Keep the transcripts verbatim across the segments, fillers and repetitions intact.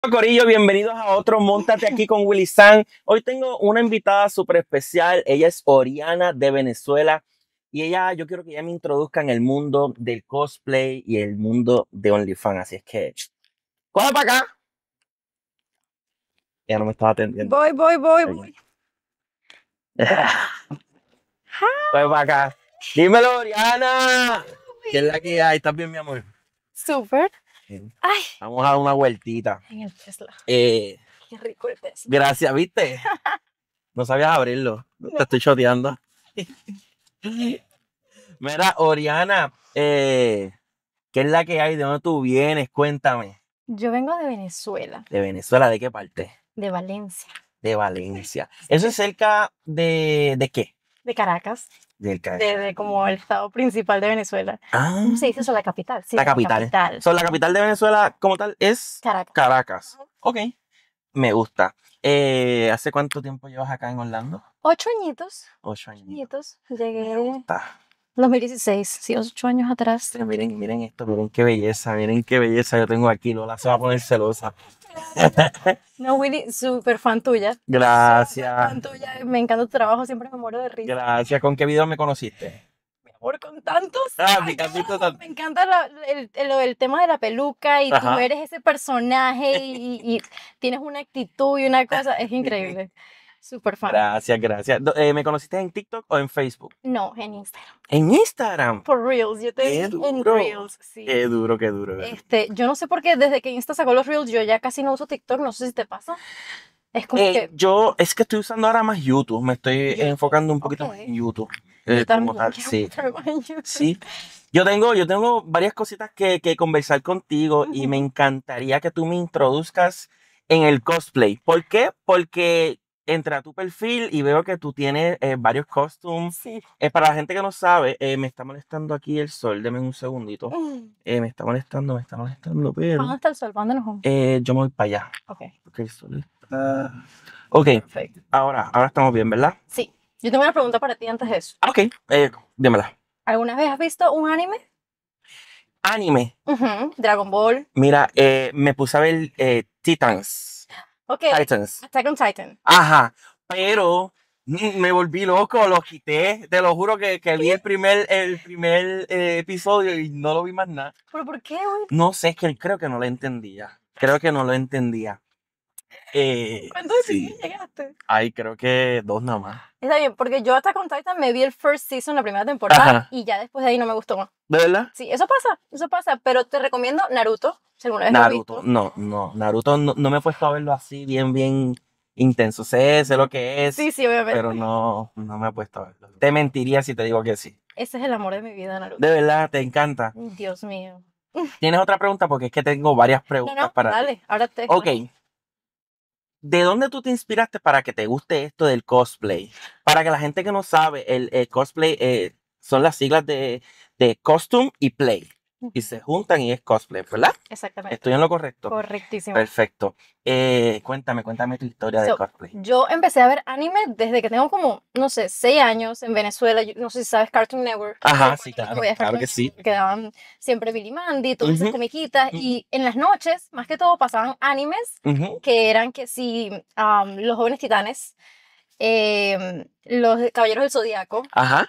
Corillo, bienvenidos a otro Móntate aquí con Willy San. Hoy tengo una invitada súper especial. Ella es Oriana de Venezuela y ella, yo quiero que ella me introduzca en el mundo del cosplay y el mundo de OnlyFans. Así es que, ¡coge para acá! Ella no me estaba atendiendo. Voy, voy, voy, voy. Coge para acá. Dímelo, Oriana. ¿Qué es la que hay? ¿Estás bien, mi amor? Súper. Bien. Ay, Vamos a dar una vueltita. en el Tesla. Eh, Qué rico el Tesla. gracias, ¿viste? No sabías abrirlo. No. Te estoy choteando. Mira, Oriana, eh, ¿qué es la que hay? ¿De dónde tú vienes? Cuéntame. Yo vengo de Venezuela, ¿De Venezuela? ¿De qué parte? de Valencia, De Valencia. ¿Eso es cerca de, de qué? de Caracas, Del Ca- de, de como el estado principal de Venezuela. Ah, ¿Cómo se dice eso? La capital. Sí, la como capital. capital. So, la capital de Venezuela como tal es Caracas. Caracas. Ajá. Ok, me gusta. Eh, ¿hace cuánto tiempo llevas acá en Orlando? Ocho añitos. Ocho años. Añitos. Llegué en Está. dos mil dieciséis. Sí, ocho años atrás. Sí, miren, miren esto, miren qué belleza, miren qué belleza yo tengo aquí. Lola se va a poner celosa. No, Willy, súper fan tuya. Súper Gracias. fan tuya. Me encanta tu trabajo, siempre me muero de risa. Gracias. ¿Con qué video me conociste? Mi amor, con tantos. Ah, Ay, me encanta no, tanto. me encanta la- el, el- el tema de la peluca y tú Ajá. eres ese personaje y, y tienes una actitud y una cosa, es increíble. Súper fan. Gracias, gracias. Do- eh, ¿Me conociste en TikTok o en Facebook? No, en Instagram. En Instagram. Por Reels, yo te Qué vi en duro. Reels, sí. Qué duro, qué duro. qué duro. Este, yo no sé por qué desde que Insta sacó los Reels, yo ya casi no uso TikTok, no sé si te pasa. Es como Eh, que yo es que estoy usando ahora más YouTube. Me estoy YouTube, enfocando un poquito ok. más en YouTube. yo eh, como también tal, quiero sí. meterme más en YouTube. Sí. Yo tengo, yo tengo varias cositas que, que conversar contigo y me Ujú. encantaría que tú me introduzcas en el cosplay. ¿Por qué? Porque entré a tu perfil y veo que tú tienes eh, varios costumes. Sí. Eh, para la gente que no sabe, eh, me está molestando aquí el sol. Deme un segundito. Mm. Eh, me está molestando, me está molestando, ¿Cuándo pero está el sol? ¿Cuándo nos vamos? eh, yo me voy para allá. Ok, Porque el sol está... Ok, perfecto. ahora, ahora estamos bien, ¿verdad? Sí, yo tengo una pregunta para ti antes de eso. Ah, ok, eh, dímela. ¿Alguna vez has visto un anime? Anime. Ujú, Dragon Ball. Mira, eh, me puse a ver eh, Titans. Ok, Titans. Attack on Titan. Ajá, pero mm, me volví loco, lo quité. Te lo juro que, que vi el primer, el primer eh, episodio y no lo vi más nada. ¿Pero por qué, güey? No sé, es que creo que no lo entendía. Creo que no lo entendía. Eh, ¿Cuántos sí, episodios llegaste? ay, creo que dos nada más. Está bien, porque yo Attack on Titan me vi el first season, la primera temporada, Ajá. y ya después de ahí no me gustó más. ¿De verdad? Sí, eso pasa, eso pasa, pero te recomiendo Naruto, si alguna vez lo has Naruto, visto. no, no, Naruto no, no me he puesto a verlo así bien, bien intenso. Sé, sé lo que es, Sí, sí, obviamente. pero no, no me he puesto a verlo. Te mentiría si te digo que sí. Ese es el amor de mi vida, Naruto. De verdad, te encanta. Dios mío. ¿Tienes otra pregunta? Porque es que tengo varias No, preguntas no, para ti. dale, ahora te Ok. ¿De dónde tú te inspiraste para que te guste esto del cosplay? Para que la gente que no sabe, el, el cosplay eh, son las siglas de, de costume y play. Y se juntan y es cosplay, ¿verdad? Exactamente. ¿Estoy en lo correcto? Correctísimo. Perfecto. Eh, cuéntame, cuéntame tu historia de So, cosplay. yo empecé a ver anime desde que tengo como, no sé, seis años en Venezuela. Yo no sé si sabes Cartoon Network. Ajá, Yo sí, cuando claro, veía claro Cartoon que sí. Network, quedaban siempre Billy Mandy, todas esas Ujú, comiquitas. ujú, Y en las noches, más que todo, pasaban animes ujú. que eran que sí, um, Los Jóvenes Titanes, em, Los Caballeros del Zodiaco, Ajá.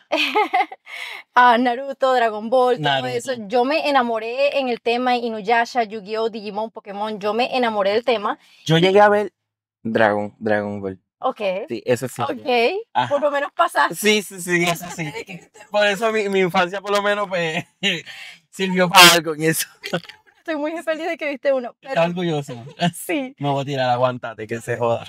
a Naruto, Dragon Ball, todo Naruto. eso. Yo me enamoré en el tema Inuyasha, Yu-Gi-Oh, Digimon, Pokémon. Yo me enamoré del tema. Yo llegué a ver Dragon, Dragon Ball. Ok, Sí, eso sí. ok, Ajá. por lo menos pasaste. Sí, sí, sí, eso sí. Por eso mi, mi infancia por lo menos pues sirvió para algo en eso. Estoy muy feliz de que viste uno. Estoy Pero orgulloso. sí, Me voy a tirar, aguántate, que se joda.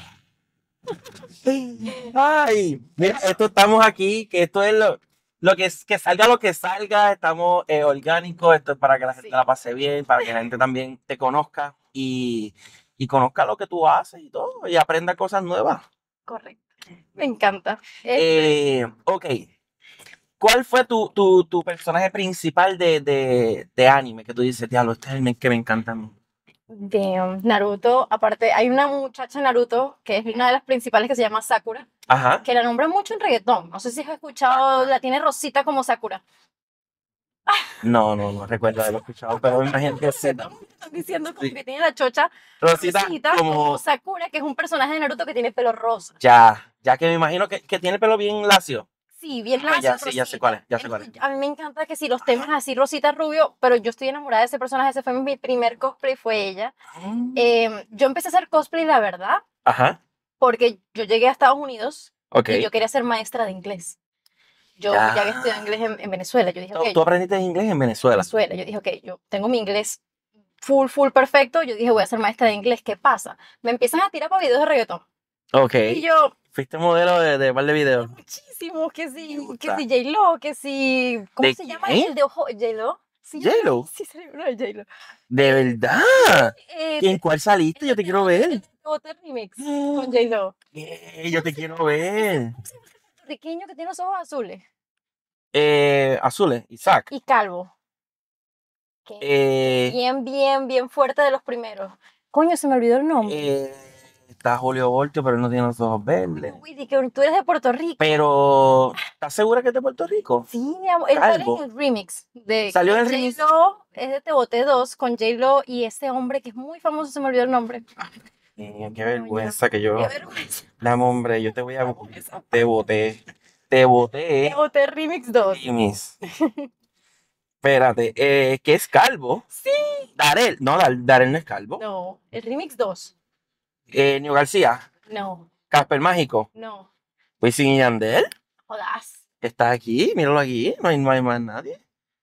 Ay, mira, esto estamos aquí, que esto es lo, lo que es, que salga lo que salga, estamos eh, orgánicos, esto es para que la gente Sí. la pase bien, para que la gente también te conozca y, y conozca lo que tú haces y todo, y aprenda cosas nuevas. correcto. Me encanta. Este, Eh, ok, ¿cuál fue tu, tu, tu personaje principal de, de, de anime que tú dices, diablo, este es el que me encanta a mí? de Naruto, aparte, hay una muchacha en Naruto que es una de las principales que se llama Sakura, Ajá. que la nombran mucho en reggaetón. No sé si has escuchado, la tiene Rosita como Sakura. No, no, no recuerdo haberlo escuchado, pero me imagino que sí. Están diciendo como Sí. que tiene la chocha Rosita, rosita, como como Sakura, que es un personaje de Naruto que tiene pelo rosa. ya, ya que me imagino que, que tiene pelo bien lacio. Sí, bien Ah, lacio, ya, sí, ya sé cuál es, rosita. ya sé cuál es. Entonces, a mí me encanta que si los temas así, rosita, rubio, pero yo estoy enamorada de ese personaje, ese fue mi primer cosplay, fue ella. Mm. Em, yo empecé a hacer cosplay, la verdad, Ajá, porque yo llegué a Estados Unidos ok. y yo quería ser maestra de inglés. Yo Ya. ya había estudiado inglés en, en Venezuela. Yo dije, ¿Tú, ok, tú aprendiste inglés en Venezuela? Venezuela. Yo dije, ok, yo tengo mi inglés full, full perfecto. Yo dije, voy a ser maestra de inglés. ¿Qué pasa? Me empiezan a tirar para videos de reggaetón. Ok. Y yo, Fuiste modelo de, de par de videos. muchísimos, que sí, que gusta. si J-Lo, que si, ¿cómo ¿De se llama quién? el de ojo? J-Lo. Sí, J-Lo. sí, se uno de J-Lo. ¿De Eh, verdad? eh, ¿Y en cuál saliste? el Yo te de quiero Bote- el ver. de Bote Remix con J-Lo. ¿Qué? Yo te quiero Ese ver. puertorriqueño que tiene los ojos azules Eh, Azules, Isaac. y calvo. Que Eh, bien, bien, bien fuerte de los primeros. Coño, se me olvidó el nombre. eh, está Julio Voltio, pero él no tiene los ojos verdes. Willy, que tú eres de Puerto Rico. Pero, ¿estás segura que es de Puerto Rico? Sí, mi amor. Él sale en Calvo. el remix de ¿Salió con en el remix? J-Lo, es de Te Boté dos con J-Lo y ese hombre que es muy famoso, se me olvidó el nombre. Eh, qué vergüenza que yo. Qué vergüenza. Dame, hombre, yo te voy a. Te boté. Te boté. Te Boté Remix dos. Jimis. Espérate, eh, ¿qué es calvo? Sí. Darel. No, Dar- Darel no es calvo. No, el Remix dos. Eh, Nio García. No, Casper Mágico. no. Wisin y Yandel. Jodas. Está aquí, míralo aquí. No hay, no hay más nadie.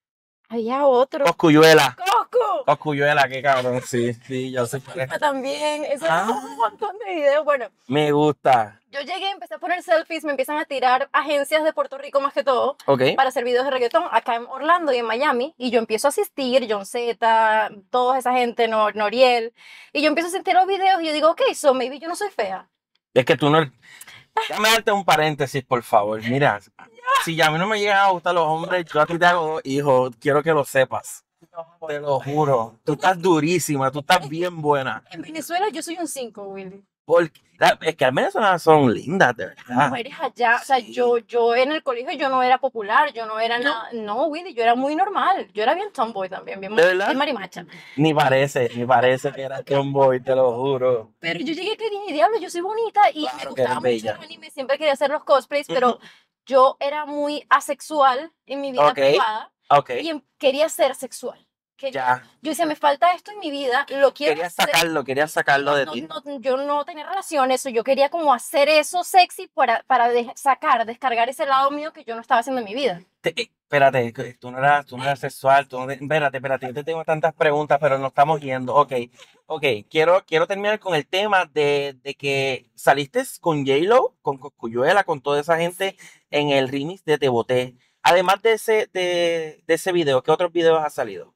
Había otro. Coscuyuela. ¡Coco! Coscuyuela, qué cabrón. Sí, sí, yo sé cuál es. También. Eso Ah. es un montón de videos. Bueno, Me gusta. yo llegué, empecé a poner selfies, me empiezan a tirar agencias de Puerto Rico más que todo Ok. para hacer videos de reggaetón acá en Orlando y en Miami. Y yo empiezo a asistir, John Z, toda esa gente, Nor- Noriel. Y yo empiezo a sentir los videos y yo digo, ok, so maybe yo no soy fea. Es que tú no. Déjame darte un paréntesis, por favor. Mira, si ya a mí no me llegan a gustar los hombres, yo a ti te hago dos hijos. Quiero que lo sepas. Te lo juro. Tú estás durísima, tú estás bien buena. En Venezuela yo soy un cinco, Willy. Porque, la- es que las venezolanas son lindas, de Las verdad. mujeres allá, o sea, Sí. yo, yo en el colegio yo no era popular, yo no era nada, no, Willy, yo era muy normal, yo era bien tomboy también, bien, ¿De verdad? bien marimacha. Ni parece, ni parece que eras tomboy, te lo juro. Pero yo llegué que dije, diablo, yo soy bonita y Claro me que gustaba eres mucho bella. el anime, siempre quería hacer los cosplays, pero yo era muy asexual en mi vida Ok. privada Ok, y em- quería ser sexual. Quería- ya. Yo decía, me falta esto en mi vida, lo quiero Querías hacer. sacarlo, querías sacarlo de No, ti. no, yo no tenía relaciones, yo quería como hacer eso sexy para, para de- sacar, descargar ese lado mío que yo no estaba haciendo en mi vida. Te- eh, espérate, que tú no eras, tú no eras sexual, tú no, espérate, espérate, yo te tengo tantas preguntas, pero nos estamos yendo. Ok, ok, quiero, quiero terminar con el tema de, de que saliste con J-Lo, con Cosculluela, con toda esa gente en el remix de Te Boté. Además de ese, de, de ese video, ¿qué otros videos has salido?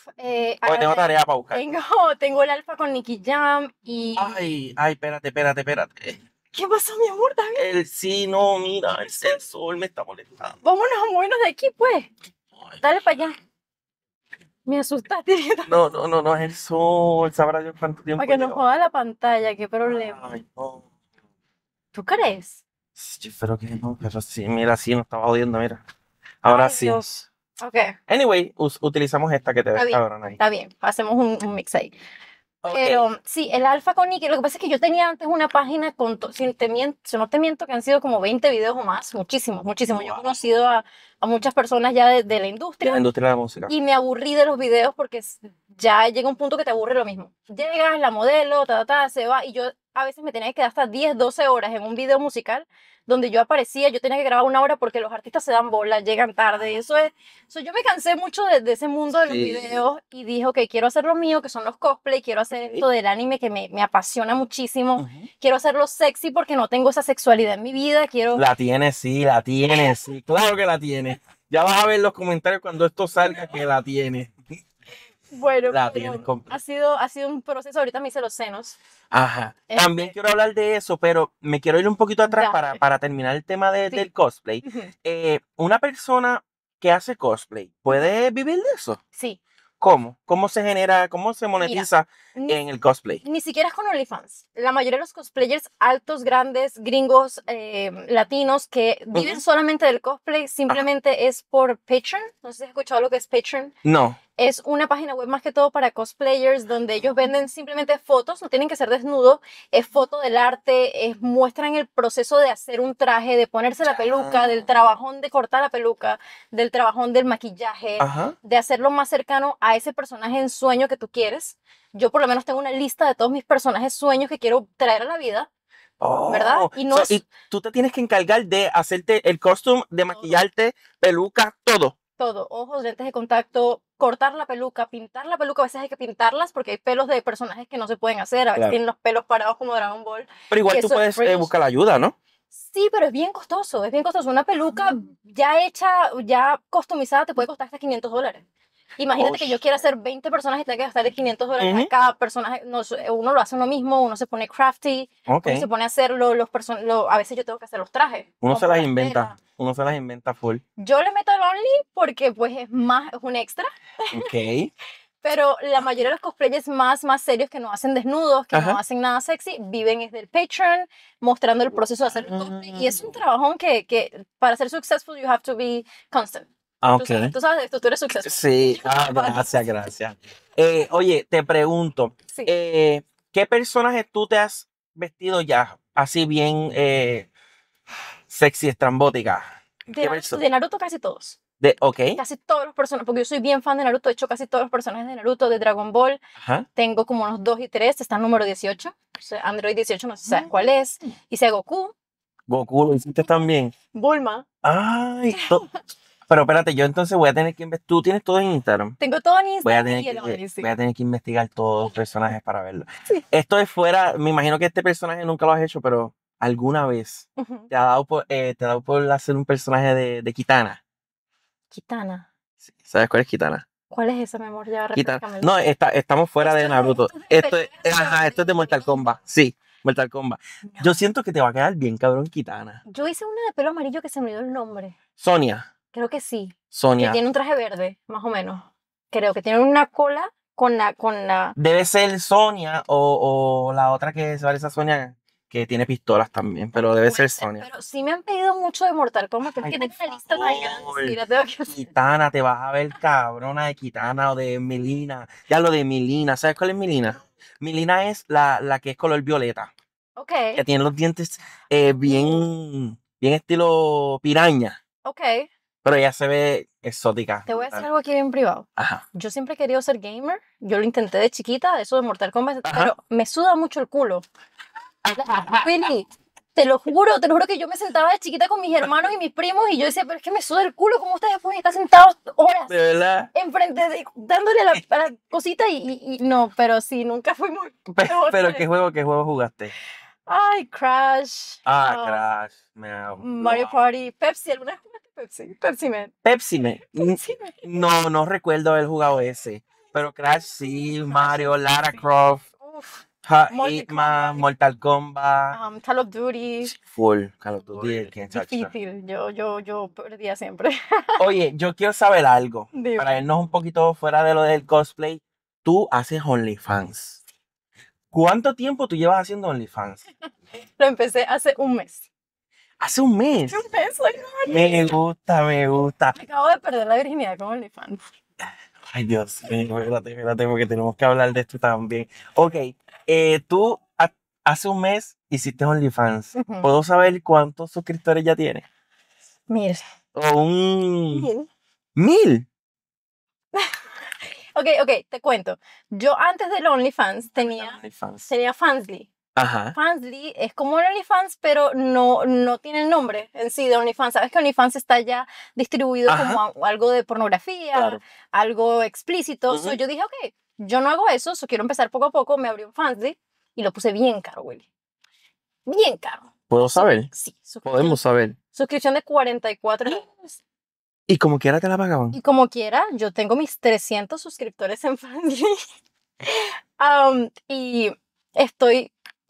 Eh, Porque tengo ah, tarea para buscar. tengo, tengo el alfa con Nicky Jam y... Ay, ay, espérate, espérate, espérate. ¿Qué pasó, mi amor? ¿Estás bien? El sí, no, mira, el sensor me está molestando. Vámonos a movernos de aquí, pues. Ay, Dale para allá. Me asustaste. no, no, no, no es el sol, sabrá Dios cuánto tiempo Para que nos lleva. joda la pantalla, qué problema. Ay, no. ¿Tú crees? Sí, pero que no, pero sí, mira, sí, nos estaba jodiendo, mira. Ahora Ay, sí. Dios. Ok, Anyway, us- utilizamos esta que te Está ves bien. cabrón ahí. está bien. Hacemos un, un mix ahí. Ok. Pero sí, el alfa con Nicky, lo que pasa es que yo tenía antes una página con, to- si, te miento, si no te miento, que han sido como veinte videos o más, muchísimos, muchísimos. Yo he Wow. conocido a, a muchas personas ya de, de la De industria la industria de la música. y me aburrí de los videos porque s- ya llega un punto que te aburre lo mismo. Llegas, la modelo, ta, ta, ta, se va y yo a veces me tenía que quedar hasta diez, doce horas en un video musical donde yo aparecía, yo tenía que grabar una hora porque los artistas se dan bola, llegan tarde, y eso es, eso yo me cansé mucho de, de ese mundo de los Sí. videos y dije, ok, quiero hacer lo mío, que son los cosplay, quiero hacer esto del anime que me, me apasiona muchísimo, Ujú. quiero hacerlo sexy porque no tengo esa sexualidad en mi vida, quiero... La tienes, sí, la tienes, sí, claro que la tienes. Ya vas a ver los comentarios cuando esto salga que la tienes. Bueno, La pero tienes completa. ha sido, ha sido un proceso, ahorita me hice los senos. Ajá. Este- También quiero hablar de eso, pero me quiero ir un poquito atrás Dale. para, para terminar el tema de- Sí. del cosplay. Ujú. Eh, una persona que hace cosplay, ¿puede vivir de eso? Sí, ¿Cómo? ¿Cómo se genera, cómo se Mira, monetiza ni, en el cosplay? ni siquiera es con OnlyFans. La mayoría de los cosplayers altos, grandes, gringos, eh, latinos que viven Ujú. solamente del cosplay, Ajá. simplemente es por Patreon. No sé si has escuchado lo que es Patreon. No. Es una página web más que todo para cosplayers donde ellos venden simplemente fotos, no tienen que ser desnudos, es foto del arte, es, muestran el proceso de hacer un traje, de ponerse la peluca, del Ya. trabajón de cortar la peluca, del trabajón del maquillaje, Ajá. de hacerlo más cercano a ese personaje en sueño que tú quieres. Yo por lo menos tengo una lista de todos mis personajes sueños que quiero traer a la vida, ¿verdad? Oh, Y no so, es y tú te tienes que encargar de hacerte el costume, de todo. maquillarte, peluca, todo. Todo, ojos, lentes de contacto, cortar la peluca, pintar la peluca, a veces hay que pintarlas porque hay pelos de personajes que no se pueden hacer, a veces Claro. tienen los pelos parados como Dragon Ball. Pero igual Que tú eso es puedes eh, cringe. buscar ayuda, ¿no? Sí, pero es bien costoso, es bien costoso. Una peluca ya hecha, ya customizada, te puede costar hasta quinientos dólares. Imagínate Oh, que yo quiera hacer veinte personajes y tenga que gastarle quinientos dólares a Ujú. cada personaje. No, uno lo hace uno mismo, uno se pone crafty, Ok. uno se pone a hacerlo, los person lo, a veces yo tengo que hacer los trajes. Uno se compro las las inventa. telas. Uno se las inventa full. Yo le meto el Only porque pues es más, es un extra. Ok. Pero la mayoría de los cosplayers más, más serios que no hacen desnudos, que no Ajá. hacen nada sexy, viven desde el Patreon, mostrando el proceso de hacer el cosplay. Y es un trabajón que, que para ser successful, you have to be constant. Ah, Tú sabes, ok. tú sabes de esto, tú eres successful. Sí, ah, gracias, gracias. Eh, oye, te pregunto, Sí. eh, ¿qué personaje tú te has vestido ya así bien eh, sexy, estrambótica? De ¿Qué Naruto, perso- de Naruto casi todos. de, ok, Casi todos los personajes, porque yo soy bien fan de Naruto, he hecho casi todos los personajes de Naruto, de Dragon Ball. ajá. Tengo como unos dos y tres, está el número dieciocho. O sea, Android dieciocho, no sé si sabes cuál es. Hice a Goku, Goku, ¿lo hiciste también? Bulma. Ay, to- pero espérate, yo entonces voy a tener que investigar. ¿Tú tienes todo en Instagram? Tengo todo en Voy a Instagram tener y el que, Only, sí. voy a tener que investigar todos los personajes para verlo. Sí. Esto es fuera, me imagino que este personaje nunca lo has hecho, pero alguna vez Ujú. te ha dado por, eh, te ha dado por hacer un personaje de, de Kitana. Kitana. Sí, ¿sabes cuál es Kitana? ¿Cuál es esa, mi amor? Ya, Kitana. refrescámelo. No, está, estamos fuera Esto de es de- Naruto. esto es de Esto es, peleas, ajá, pero esto es de de Mortal anime. Kombat. Sí, Mortal Kombat. No. Yo siento que te va a quedar bien cabrón Kitana. Yo hice una de pelo amarillo que se me olvidó el nombre. Sonia. Creo que sí. Que Sonia. tiene un traje verde, más o menos. Creo que tiene una cola con la, con la... Debe ser Sonia o, o la otra que se parece a Sonia que tiene pistolas también, pero debe Puede ser ser, Sonia. pero sí me han pedido mucho de Mortal Kombat, pero es Ay, que por tengo una lista tan grande, favor. sí, la tengo que hacer. Kitana, te vas a ver cabrona de Kitana o de Melina. Ya lo de Melina, ¿sabes cuál es Melina? Melina es la, la que es color violeta, Ok, que tiene los dientes eh, bien, bien estilo piraña, ok. pero ella se ve exótica. Te voy a decir brutal. algo aquí bien privado. Ajá. Yo siempre he querido ser gamer. Yo lo intenté de chiquita, eso de Mortal Kombat, Ajá. pero me suda mucho el culo. Really, te lo juro, te lo juro que yo me sentaba de chiquita con mis hermanos y mis primos y yo decía, pero es que me suda el culo, ¿cómo ustedes pueden estar sentados horas De verdad. enfrente de, dándole a la, a la cosita y, y- y no, pero sí, nunca fuimos. Pero, pero ¿qué juego, qué juego jugaste? Ay, Crash, Ah, ah, Crash. Me ha- Mario wow. Party, Pepsi, ¿alguna vez jugaste Pepsi? Pepsi Man. Pepsi Me. Pepsi Man. No, no recuerdo haber jugado ese. Pero Crash sí, Mario, Lara Croft, Uf, Ha- Mortal Hitman, Kombat, Mortal Kombat. um, Call of Duty. Full. Call of Duty, el que chacho. Difícil, yo, yo, yo perdía siempre. Oye, yo quiero saber algo. Dime. Para irnos un poquito fuera de lo del cosplay. Tú haces OnlyFans. ¿Cuánto tiempo tú llevas haciendo OnlyFans? Lo empecé hace un mes. Hace un mes. Un mes, oigan. Me gusta, me gusta. Acabo de perder la virginidad con OnlyFans. Ay, Dios mío, espérate, espérate, porque tenemos que hablar de esto también. Ok, eh, tú ha- hace un mes hiciste OnlyFans. Ujú. ¿Puedo saber cuántos suscriptores ya tienes? Mira. O un... Mil. ¿Mil? Ok, ok, te cuento. Yo antes del OnlyFans tenía, OnlyFans. tenía Fansly. Ajá. Fansly es como el OnlyFans, pero no, no tiene el nombre en sí de OnlyFans. Sabes que OnlyFans está ya distribuido Ajá. como a- algo de pornografía, Claro. algo explícito. Ujú. So, yo dije, ok, yo no hago eso, so quiero empezar poco a poco. Me abrí un Fansly y lo puse bien caro, Willy. Bien caro. ¿Puedo saber? Sí, suscripción, Podemos saber. suscripción de cuarenta y cuatro dólares. ¿Y como quiera te la pagaban? Y como quiera, yo tengo mis trescientos suscriptores en Fansly. Um, y estoy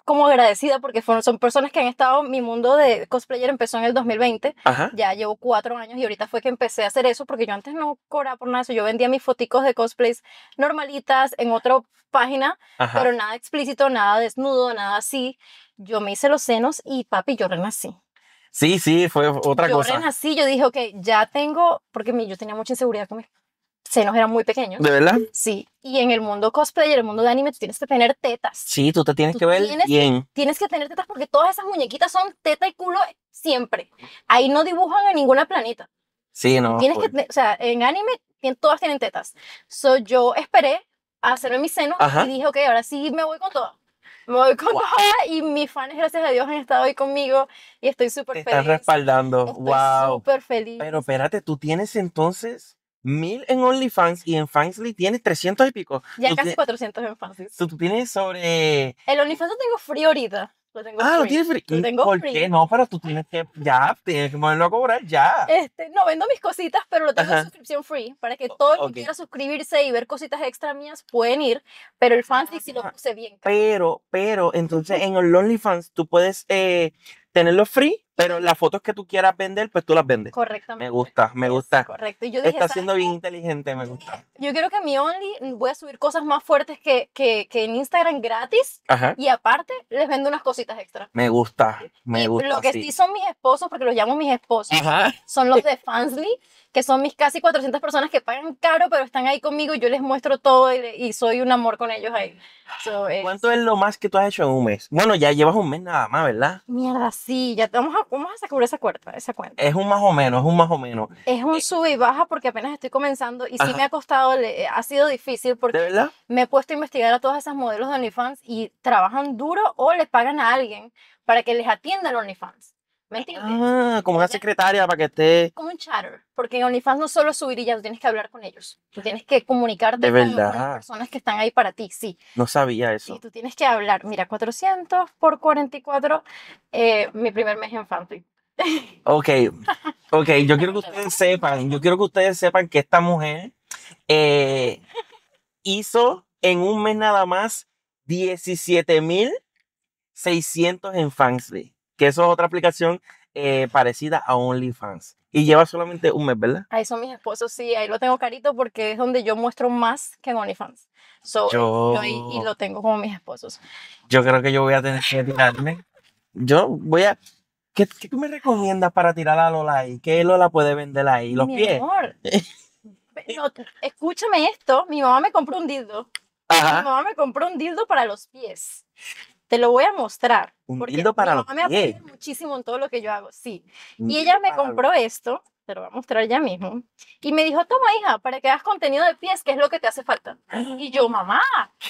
como agradecida porque fueron, son personas que han estado, mi mundo de cosplayer empezó en el dos mil veinte, Ajá. ya llevo cuatro años y ahorita fue que empecé a hacer eso porque yo antes no cobraba por nada de eso, yo vendía mis foticos de cosplays normalitas en otra página, Ajá. pero nada explícito, nada desnudo, nada así. Yo me hice los senos y papi, yo renací. Sí, sí, fue otra Yo cosa. renací, yo dije, ok, ya tengo, porque mi, yo tenía mucha inseguridad con mis senos, eran muy pequeños. ¿De verdad? Sí, y en el mundo cosplay, en el mundo de anime, tú tienes que tener tetas. Sí, tú te tienes Tú que ver tienes, bien. tienes que tener tetas porque todas esas muñequitas son teta y culo siempre. Ahí no dibujan en ninguna planeta. Sí, no. Tienes Pues. que, te- o sea, en anime tien- todas tienen tetas. So, yo esperé a hacerme mis senos Ajá. y dije, ok, ahora sí me voy con todo. Me voy con Wow. todo y mis fans, gracias a Dios, han estado ahí conmigo y estoy Te súper están feliz. respaldando. Estoy Wow. súper feliz. Pero espérate, tú tienes entonces mil en OnlyFans y en Fansly tienes trescientos y pico. Ya Tú, casi ti- cuatrocientos en Fancies. tú, tú tienes sobre. El OnlyFans lo tengo free ahorita. Lo tengo Ah, lo free. tienes free. Lo tengo ¿Por free. qué? No, pero tú tienes que. Ya, tienes que ponerlo a cobrar ya. Este, no vendo mis cositas, pero lo tengo en Ajá. suscripción free para que todo el que Ok. quiera suscribirse y ver cositas extra mías pueden ir, pero el fanfic sí lo Ah, puse bien. Pero, pero, entonces en el OnlyFans tú puedes eh, tenerlo free, pero las fotos que tú quieras vender, pues tú las vendes. Correctamente. Me gusta, me Es gusta. correcto. Y yo dije, Está ¿sabes siendo qué? bien inteligente, me gusta. Yo quiero que mi Only voy a subir cosas más fuertes que, que, que en Instagram gratis Ajá. y aparte les vendo unas cositas extra. Me gusta, me Y gusta, lo que sí. sí son mis esposos, porque los llamo mis esposos, Ajá. son los de Fansly, que son mis casi cuatrocientas personas que pagan caro, pero están ahí conmigo y yo les muestro todo y, y soy un amor con ellos ahí. So, es- ¿Cuánto es lo más que tú has hecho en un mes? Bueno, ya llevas un mes nada más, ¿verdad? Mierda, sí, ya te- vamos a, vamos a sacar esa cuenta, esa cuenta. Es un más o menos, es un más o menos. Es un Eh, sube y baja porque apenas estoy comenzando y sí Ajá. me ha costado, le- ha sido difícil ¿De porque verdad? me he puesto a investigar a todas esas modelos de OnlyFans y trabajan duro o les pagan a alguien para que les atienda el OnlyFans. ¿Me entiendes? Ah, como una Ella- secretaria para que esté. Como un chatter, porque en OnlyFans no solo subir y ya, tú tienes que hablar con ellos. Tú tienes que comunicarte De con, con las verdad. personas que están ahí para ti, sí. No sabía Y eso. tú tienes que hablar. Mira, cuatrocientos por cuarenta y cuatro, eh, mi primer mes en Fanfic. Ok, ok, yo quiero que ustedes sepan, yo quiero que ustedes sepan que esta mujer eh, hizo en un mes nada más diecisiete mil seiscientos en Fansly, que eso es otra aplicación eh, parecida a OnlyFans. Y lleva solamente un mes, ¿verdad? Ahí son mis esposos, sí, ahí lo tengo carito porque es donde yo muestro más que en OnlyFans. So, Yo- yo ahí y lo tengo como mis esposos. Yo creo que yo voy a tener que tirarme. Yo voy a... ¿Qué, qué tú me recomiendas para tirar a Lola ahí? ¿Qué Lola puede vender ahí? ¿Los Mi pies? amor, no, escúchame esto, mi mamá me compró un dildo. Mi Ajá. mamá me compró un dildo para los pies. Te lo voy a mostrar. Un porque dildo para mi los mamá me apoya pies. muchísimo en todo lo que yo hago, sí. Un Y ella dildo me para compró esto, te lo voy a mostrar ya mismo. Y me dijo, toma hija, para que hagas contenido de pies, que es lo que te hace falta. Y yo, mamá.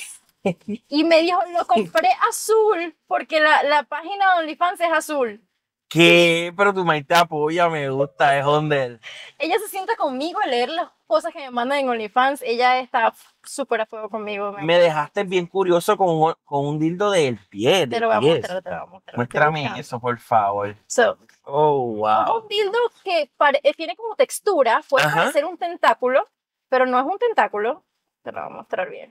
Y me dijo, lo compré azul, porque la, la página de OnlyFans es azul. ¿Qué? Pero tu maíz te apoya, me gusta, es Onder. Ella se sienta conmigo a leer las cosas que me mandan en OnlyFans. Ella está súper a fuego conmigo. me- Me dejaste bien curioso con, un- con un dildo del pie, Te de lo voy a pies. mostrar, te lo voy a mostrar. Estoy Muéstrame buscando. eso, por favor. So, Oh, es wow. un dildo que pare- eh, tiene como textura, puede Ajá. parecer un tentáculo, pero no es un tentáculo. Te lo voy a mostrar bien.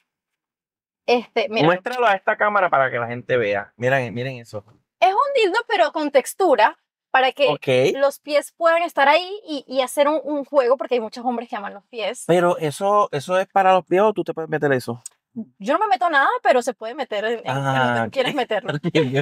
Este, mira, Muéstralo a esta cámara para que la gente vea. Miren, miren eso. es un dildo, pero con textura, para que Ok. los pies puedan estar ahí y, y hacer un, un juego, porque hay muchos hombres que aman los pies. Pero eso, eso es para los pies o tú te puedes meter eso. Yo no me meto nada, pero se puede meter en, en- en donde Ah, tú quieras ok. meterlo.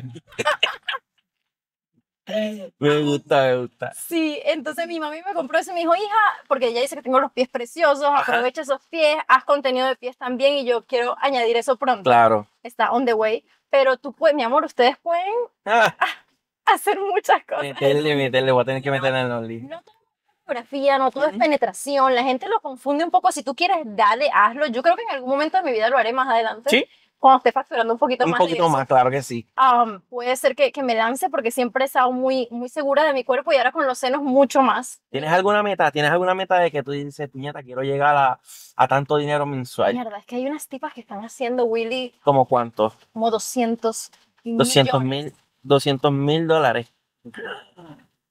Me gusta, me gusta. Sí, entonces mi mami me compró eso y me dijo, hija, porque ella dice que tengo los pies preciosos, Ajá. aprovecha esos pies, haz contenido de pies también y yo quiero añadir eso pronto. Claro. Está on the way, pero tú puedes, mi amor, ustedes pueden Ah, hacer muchas cosas. meterle, meterle, voy a tener que meterle en el Only. No todo es fotografía, no todo es Ujú. penetración, la gente lo confunde un poco, si tú quieres, dale, hazlo. Yo creo que en algún momento de mi vida lo haré más adelante. Sí. Cuando esté facturando un poquito Un más de poquito eso. más, claro que sí. Um, puede ser que, que me lance porque siempre he estado muy, muy segura de mi cuerpo y ahora con los senos mucho más. ¿Tienes alguna meta? ¿Tienes alguna meta de que tú dices, puñeta, quiero llegar a, a tanto dinero mensual? Mierda, es que hay unas tipas que están haciendo, Willy, ¿Como cuánto? como doscientos doscientos millones. mil, doscientos mil dólares.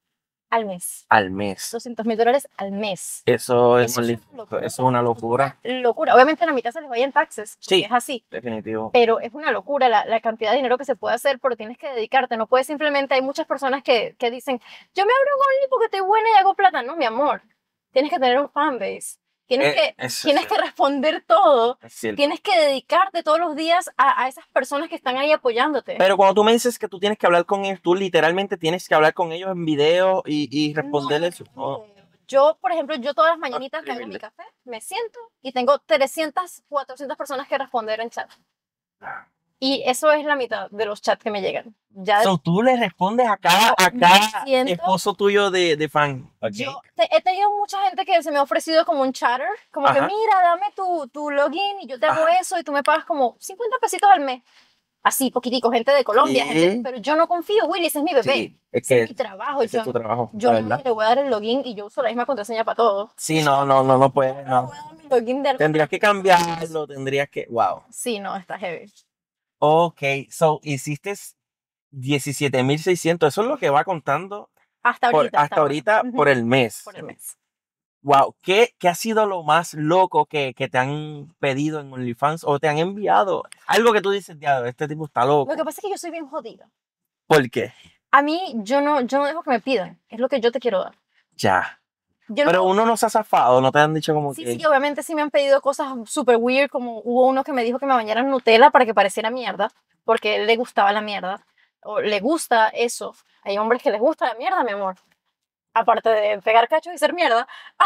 al mes. al mes. doscientos mil dólares al mes. Eso es, Eso es un li- una locura. eso es una locura. Locura. Obviamente la mitad se les vaya en taxes. porque Sí. Es así. Definitivo. Pero es una locura la, la cantidad de dinero que se puede hacer, pero tienes que dedicarte. No puedes simplemente, hay muchas personas que, que dicen, yo me abro un Only porque estoy buena y hago plata. No, mi amor. Tienes que tener un fanbase. Tienes, Eh, que, eso tienes es que responder todo. Es cierto. Tienes que dedicarte todos los días a, a esas personas que están ahí apoyándote. Pero cuando tú me dices que tú tienes que hablar con ellos, tú literalmente tienes que hablar con ellos en video y, y responderles. No, Oh, Yo, por ejemplo, yo todas las mañanitas me hago increíble. mi café, me siento y tengo trescientas, cuatrocientas personas que responder en chat. Y eso es la mitad de los chats que me llegan. Ya So, tú le respondes a cada, a me cada siento- esposo tuyo de, de fan. ¿Ok? yo te- he tenido mucha gente que se me ha ofrecido como un chatter, como que Ajá. mira, dame tu, tu login y yo te hago Ajá. eso y tú me pagas como cincuenta pesitos al mes. Así, poquitico, gente de Colombia, Sí. gente- pero yo no confío, Willy, ese es mi bebé. Sí, es Ese que es mi trabajo. ese Yo, es tu trabajo, yo la no verdad. le voy a dar el login y yo uso la misma contraseña para todo. Sí, no, no, no, no puedes. No No. voy a dar mi login de Tendrías que cambiarlo, tendrías que. Wow. Sí, no, está heavy. Ok, so hiciste diecisiete mil seiscientos. Eso es lo que va contando Hasta por- ahorita. hasta ahorita Ujú, por el mes. por el mes. Wow, ¿qué, qué ha sido lo más loco que, que te han pedido en OnlyFans o te han enviado? Algo que tú dices, diablo, este tipo está loco. Lo que pasa es que yo soy bien jodida. ¿Por qué? A mí, yo no, yo no dejo que me pidan. Es lo que yo te quiero dar. Ya. Yo no Pero uno no se ha zafado, no te han dicho como Sí, que. sí, obviamente sí me han pedido cosas súper weird, como hubo uno que me dijo que me bañara en Nutella para que pareciera mierda, porque a él le gustaba la mierda, o le gusta eso. Hay hombres que les gusta la mierda, mi amor. Aparte de pegar cachos y ser mierda,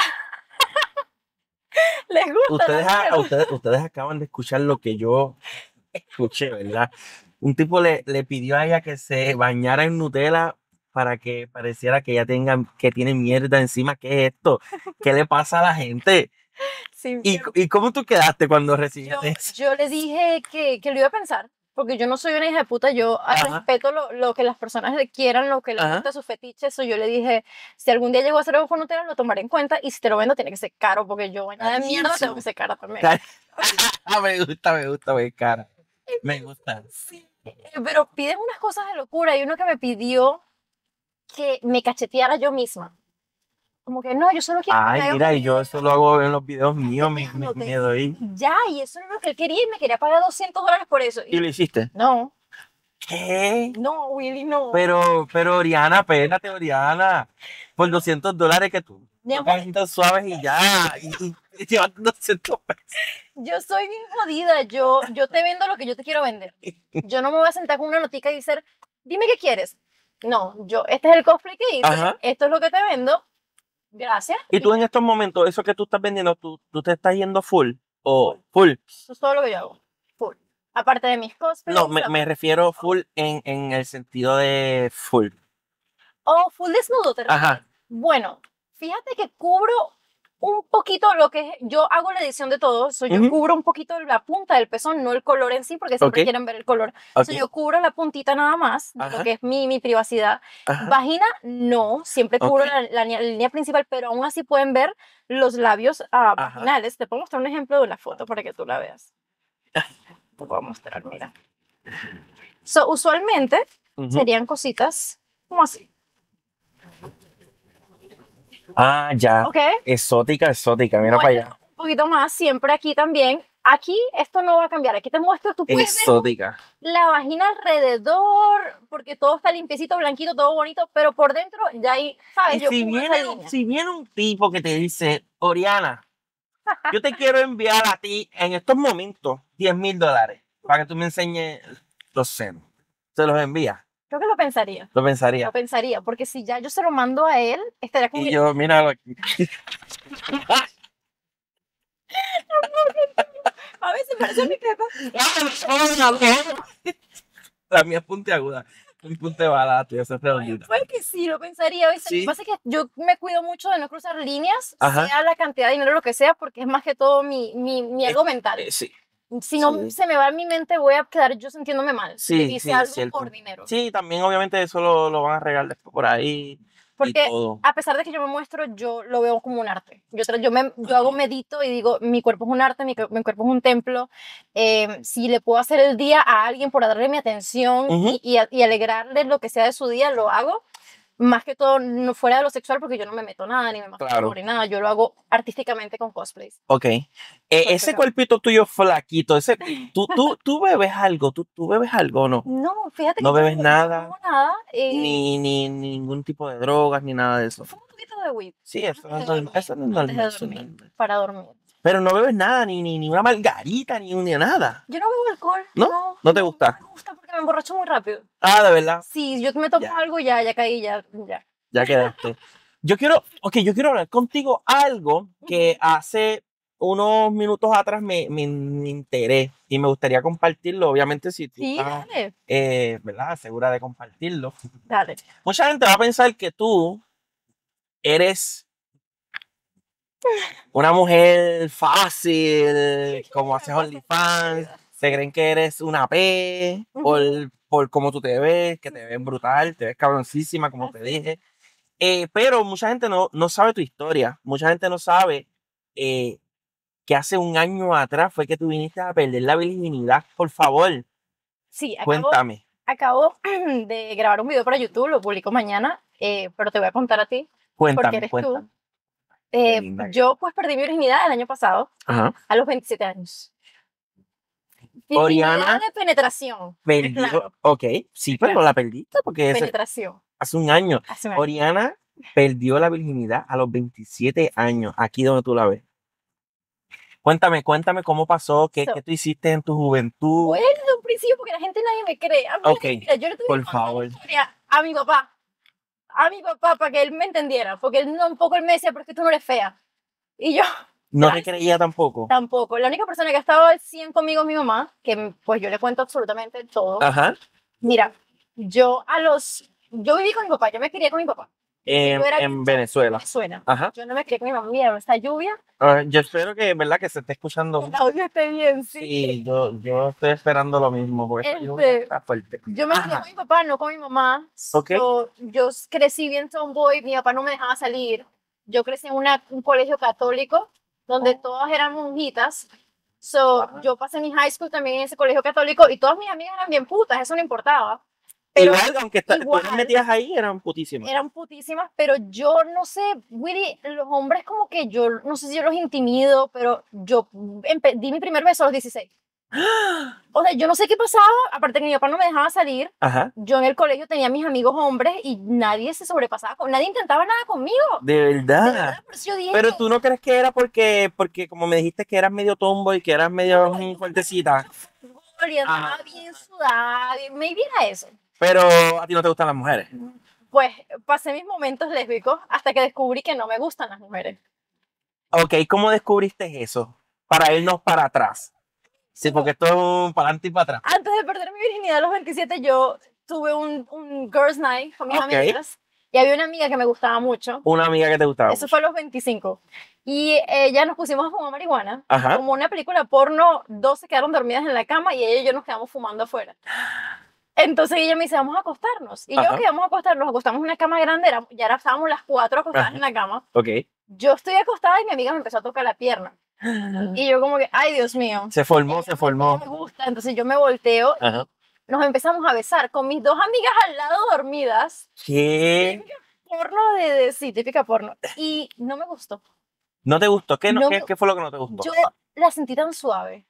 les gusta Ustedes, la a- mierda. ustedes, ustedes acaban de escuchar lo que yo escuché, ¿verdad? Un tipo le, le pidió a ella que se bañara en Nutella para que pareciera que ella tenga, que tiene mierda encima. ¿Qué es esto? ¿Qué le pasa a la gente? Sí, ¿Y, pero y cómo tú quedaste cuando yo, recibiste eso? yo le dije que, que lo iba a pensar, porque yo no soy una hija de puta, yo ah, Ajá. respeto lo, lo que las personas le quieran, lo que les Ajá. gusta, sus fetiches. Eso yo le dije, si algún día llego a hacer algo con Nutella, lo tomaré en cuenta, y si te lo vendo, tiene que ser caro, porque yo bañada de mierda Carísimo. tengo que ser cara también. Car- Ah, me gusta, me gusta, me cara. Me gusta. Sí, eh, pero piden unas cosas de locura. Hay uno que me pidió que me cacheteara yo misma. Como que no, yo solo quiero que me Ay, hagas mira, un y yo video. eso lo hago en los videos míos, me, me, Déjate. me doy. Ya, y eso era lo que él quería y me quería pagar doscientos dólares por eso. ¿Y Y lo hiciste? no, ¿Qué? no, Willy, no. Pero, pero, Oriana, espérate, Oriana. Por doscientos dólares que tú. Mi amor, Cositas suaves y ya. Y, y llevas doscientos pesos. yo soy bien jodida. Yo, yo te vendo lo que yo te quiero vender. Yo no me voy a sentar con una notica y decir, dime qué quieres. No, yo, este es el cosplay que hice, Ajá. esto es lo que te vendo. Gracias. Y tú en estos momentos, eso que tú estás vendiendo, ¿tú, tú te estás yendo full? ¿O full? Eso es todo lo que yo hago. Full. Aparte de mis cosplays. No, me, aparte- me refiero full en, en el sentido de full. Oh, full desnudo, te refieres. Ajá. Bueno, fíjate que cubro un poquito lo que es, yo hago la edición de todo, so yo Ujú. cubro un poquito la punta del pezón, no el color en sí, porque siempre Ok. quieren ver el color. Ok. So yo cubro la puntita nada más, de Ajá. lo que es mi, mi privacidad. Ajá. Vagina, no, siempre cubro Ok. la, la, la línea principal, pero aún así pueden ver los labios ah, Ajá. vaginales. Te puedo mostrar un ejemplo de una foto para que tú la veas. Te puedo mostrar, mira. So, usualmente Ujú. serían cositas como así, Ah, ya. ¿ok? Exótica, exótica, mira Bueno, para allá. un poquito más, siempre aquí también. Aquí esto no va a cambiar. Aquí te muestro, tú puedes ver Exótica. la vagina alrededor, porque todo está limpiecito, blanquito, todo bonito, pero por dentro ya hay, ¿sabes? Y Yo si cubro esa viene, línea. si viene un tipo que te dice, Oriana, yo te quiero enviar a ti en estos momentos diez mil dólares para que tú me enseñes los senos. ¿Se los envía? Creo que lo pensaría. Lo pensaría. Lo pensaría, porque si ya yo se lo mando a él, estaría como Y que, yo, míralo aquí. a veces parece mi teta. La mía es puntiaguda. Un punto de bala, tío, eso es redondita. Pues que sí, lo pensaría. ¿Viste? Lo Sí. que pasa es que yo me cuido mucho de no cruzar líneas, Ajá. sea la cantidad de dinero lo que sea, porque es más que todo mi, mi, mi algo mental. Eh, sí. Si no Sí. se me va en mi mente, voy a quedar yo sintiéndome mal. Sí, si hice sí, algo cierto. por dinero. Sí, también obviamente eso lo, lo van a regalar después por ahí Porque y todo. a pesar de que yo me muestro, yo lo veo como un arte. Yo, tra- yo, me, yo hago medito y digo, mi cuerpo es un arte, mi, cu- mi cuerpo es un templo. Eh, si le puedo hacer el día a alguien por darle mi atención Ujú. y, y, a- y alegrarle lo que sea de su día, lo hago. Más que todo, no fuera de lo sexual, porque yo no me meto nada, ni me masturbo, Claro. ni nada. Yo lo hago artísticamente con cosplays. Ok. Eh, Porque ese no. cuerpito tuyo flaquito, ese, ¿tú, tú, tú bebes algo? ¿Tú, tú bebes algo o no? No, fíjate que ¿No yo bebes no, yo nada? no tomo nada. Eh, Ni, ni, ni ningún tipo de drogas, ni nada de eso. fumo un poquito de weed Sí, eso no es antes de normal. dormir, Eso no es antes de normal. Eso no es dormir, normal. para dormir. Pero no bebes nada, ni, ni, ni una margarita, ni, ni nada. Yo no bebo alcohol, ¿No? no, ¿No te no, gusta? no me gusta porque me emborracho muy rápido. Ah, de verdad. Si yo me tomo Ya, algo, ya, ya caí, ya, ya. ya quedaste. Yo quiero, ok, yo quiero hablar contigo algo que hace unos minutos atrás me, me, me enteré y me gustaría compartirlo. Obviamente, si tú Sí, estás, dale, eh, ¿verdad? Segura de compartirlo. dale. Mucha gente va a pensar que tú eres una mujer fácil, como haces OnlyFans. Se creen que eres una P por, Ujú. por cómo tú te ves, que te ves brutal, te ves cabroncísima, como te Así. dije. Eh, pero mucha gente no, no sabe tu historia. Mucha gente no sabe eh, que hace un año atrás fue que tú viniste a perder la virginidad. Por favor, Sí, acabo, cuéntame. acabo de grabar un video para YouTube, lo publico mañana, eh, pero te voy a contar a ti, porque Cuéntame, eres cuéntame. tú. Eh, linda. yo pues perdí mi virginidad el año pasado, Ajá. a los veintisiete años. Virginidad Oriana de penetración, perdió. claro, Ok, sí, pero claro, la perdiste porque ese- penetración, hace un año. hace un año. Oriana perdió la virginidad a los veintisiete años, aquí donde tú la ves. Cuéntame, cuéntame cómo pasó, qué, So, qué tú hiciste en tu juventud. bueno, desde un principio, porque la gente nadie me cree. A mí, Ok, mira, yo le tuve por que contar la favor. historia a mi papá, a mi papá, para que él me entendiera, porque él no, un poco él me decía, pero es que tú no eres fea. Y yo, No te gracias. creía tampoco. Tampoco. La única persona que ha estado al cien conmigo es mi mamá, que pues yo le cuento absolutamente todo. Ajá. Mira, yo a los... Yo viví con mi papá, yo me crié con mi papá. En, Yo era en bien Venezuela. Venezuela. Ajá. Yo no me crié con mi mamá. Mira, esta lluvia, Ah, yo espero que, ¿verdad? Que se esté escuchando. el audio esté bien, sí. Sí, yo, yo estoy esperando lo mismo, porque esta lluvia Este, está fuerte. yo me crié Ajá. con mi papá, no con mi mamá. Ok. So, yo crecí bien tomboy, mi papá no me dejaba salir. Yo crecí en una, un colegio católico donde todas eran monjitas. So, Ajá. yo pasé mi high school también en ese colegio católico y todas mis amigas eran bien putas, eso no importaba. Pero Igual, aunque está, tú igual, las metías ahí, eran putísimas. eran putísimas, pero yo no sé, Willy, los hombres como que yo, no sé si yo los intimido, pero yo empe- di mi primer beso a los dieciséis. O sea, yo no sé qué pasaba, aparte que mi papá no me dejaba salir. Ajá. Yo en el colegio tenía mis amigos hombres y nadie se sobrepasaba, con, nadie intentaba nada conmigo. De De verdad. verdad, por eso yo dije, Pero tú no crees que era porque, porque como me dijiste que eras medio tomboy, que eras medio No, mm, fuertecita. fútbol y andaba Ajá. bien sudada, bien- maybe era eso. Pero a ti no te gustan las mujeres. Pues pasé mis momentos lésbicos hasta que descubrí que no me gustan las mujeres. Ok, ¿cómo descubriste eso? Para irnos para atrás. Sí, porque esto es un para adelante y para atrás. Antes de perder mi virginidad a los veintisiete, yo tuve un, un girls' night con mis Ok. amigas y había una amiga que me gustaba mucho. Una amiga que te gustaba. Eso fue a los veinticinco. Y ella nos pusimos a fumar marihuana. Ajá. Como una película porno, dos se quedaron dormidas en la cama y ella y yo nos quedamos fumando afuera. Entonces ella me dice, vamos a acostarnos. Y yo, Ajá. que vamos a acostarnos, nos acostamos en una cama grande, era- ya era- estábamos las cuatro acostadas Ajá. en la cama. Ok. Yo estoy acostada y mi amiga me empezó a tocar la pierna. Y yo como que, ay, Dios mío. Se formó, ella se me- formó. ella me gusta. Entonces yo me volteo, Ajá. nos empezamos a besar con mis dos amigas al lado dormidas. ¿Qué? Típica porno de, de- sí, típica porno. Y no me gustó. ¿No te gustó? ¿Qué, no- No qué, me- qué fue lo que no te gustó? Yo la sentí tan suave.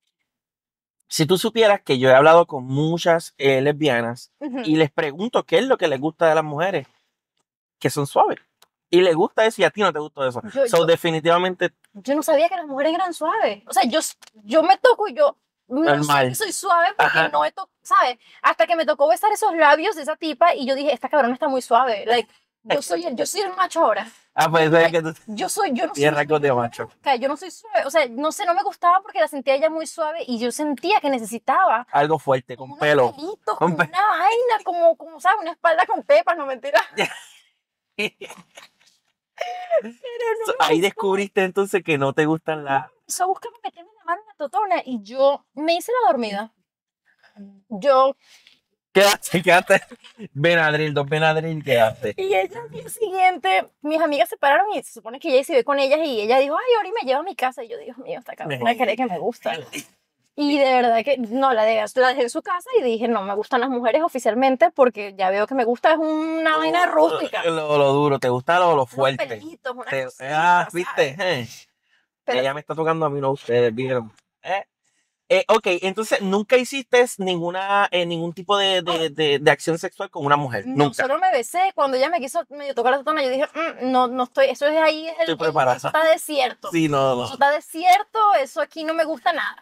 Si tú supieras que yo he hablado con muchas eh, lesbianas Ujú. y les pregunto qué es lo que les gusta de las mujeres, que son suaves. Y les gusta eso y a ti no te gusta eso. Yo- so, yo- definitivamente, Yo no sabía que las mujeres eran suaves. O sea, yo, yo me toco y yo no sé Normal. que soy suave porque Ajá. no he tocado, ¿sabes? Hasta que me tocó besar esos labios de esa tipa y yo dije, esta cabrona está muy suave. Like, yo soy el, yo soy el macho ahora. ah, pues es que tú Yo soy, yo no soy tienes rasgos de macho. suave, yo no soy suave. O sea, no sé, no me gustaba porque la sentía ella muy suave y yo sentía que necesitaba Algo fuerte, como con unos pelo. pelitos, Con como pe- una vaina, como, como, ¿sabes? Una espalda con pepas, no mentira. Pero no So, me ahí gustó. descubriste entonces que no te gustan las... So, buscaba meterme la mano en la totona y yo me hice la dormida. Yo, Quedaste, quedaste. Benadryl, dos Benadryl, quedaste. y ella al día siguiente, mis amigas se pararon y se supone que ella se ve con ellas y ella dijo, ay, Ori me lleva a mi casa. Y yo, Dios mío, esta cabrona cree que me gusta. Y de verdad que no, la dejé, la dejé en su casa y dije, no, me gustan las mujeres oficialmente porque ya veo que me gusta es una vaina rústica. Lo, lo duro, te gusta lo, lo Unos fuerte. pelitos, una Te- cosita, ah, viste, ¿sabes? eh. Pero Ella me está tocando a mí, no a ustedes, ¿vieron? Eh, eh, ok, entonces nunca hiciste ninguna, eh, ningún tipo de, de, de, de acción sexual con una mujer, no, nunca. solo me besé. Cuando ella me quiso medio tocar la tetona, yo dije, "Mm, no, no estoy, eso es ahí, es el, Estoy el- preparada. eso está desierto. Sí, no, Eso no. está desierto, eso aquí no me gusta nada.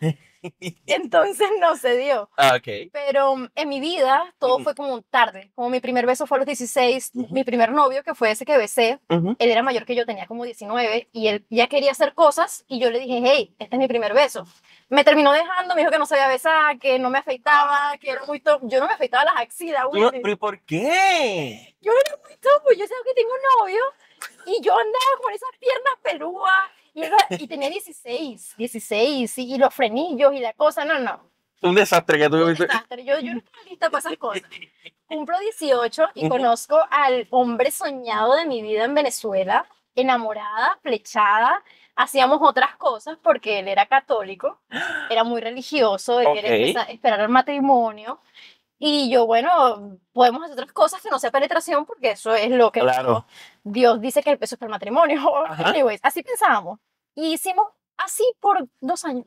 Entonces no se dio. Ah, ok. Pero mm, en mi vida todo Ujú, fue como tarde. Como mi primer beso fue a los dieciséis, ujú, mi primer novio, que fue ese que besé, ujú. él era mayor que yo, tenía como diecinueve, y él ya quería hacer cosas, y yo le dije, hey, este es mi primer beso. Me terminó dejando, me dijo que no sabía besar, que no me afeitaba, que era muy top. Yo no me afeitaba las axilas, Tú no- Willy. ¿Pero y por qué? Yo era muy top, yo sabía que tengo un novio, y yo andaba con esas piernas pelúas, y, era- y tenía dieciséis, dieciséis, y, y los frenillos y la cosa, no, no. Un desastre que Un tuviste. desastre. Yo, yo no estaba lista para esas cosas. Cumplo dieciocho y Ujú. conozco al hombre soñado de mi vida en Venezuela, enamorada, flechada. Hacíamos otras cosas porque él era católico, era muy religioso, él quería Ok. empezar, esperar al matrimonio. Y yo, bueno, podemos hacer otras cosas que no sea penetración porque eso es lo que Claro. Dios dice que el peso es para el matrimonio. Ajá. Anyways, así pensábamos. Y hicimos así por dos años.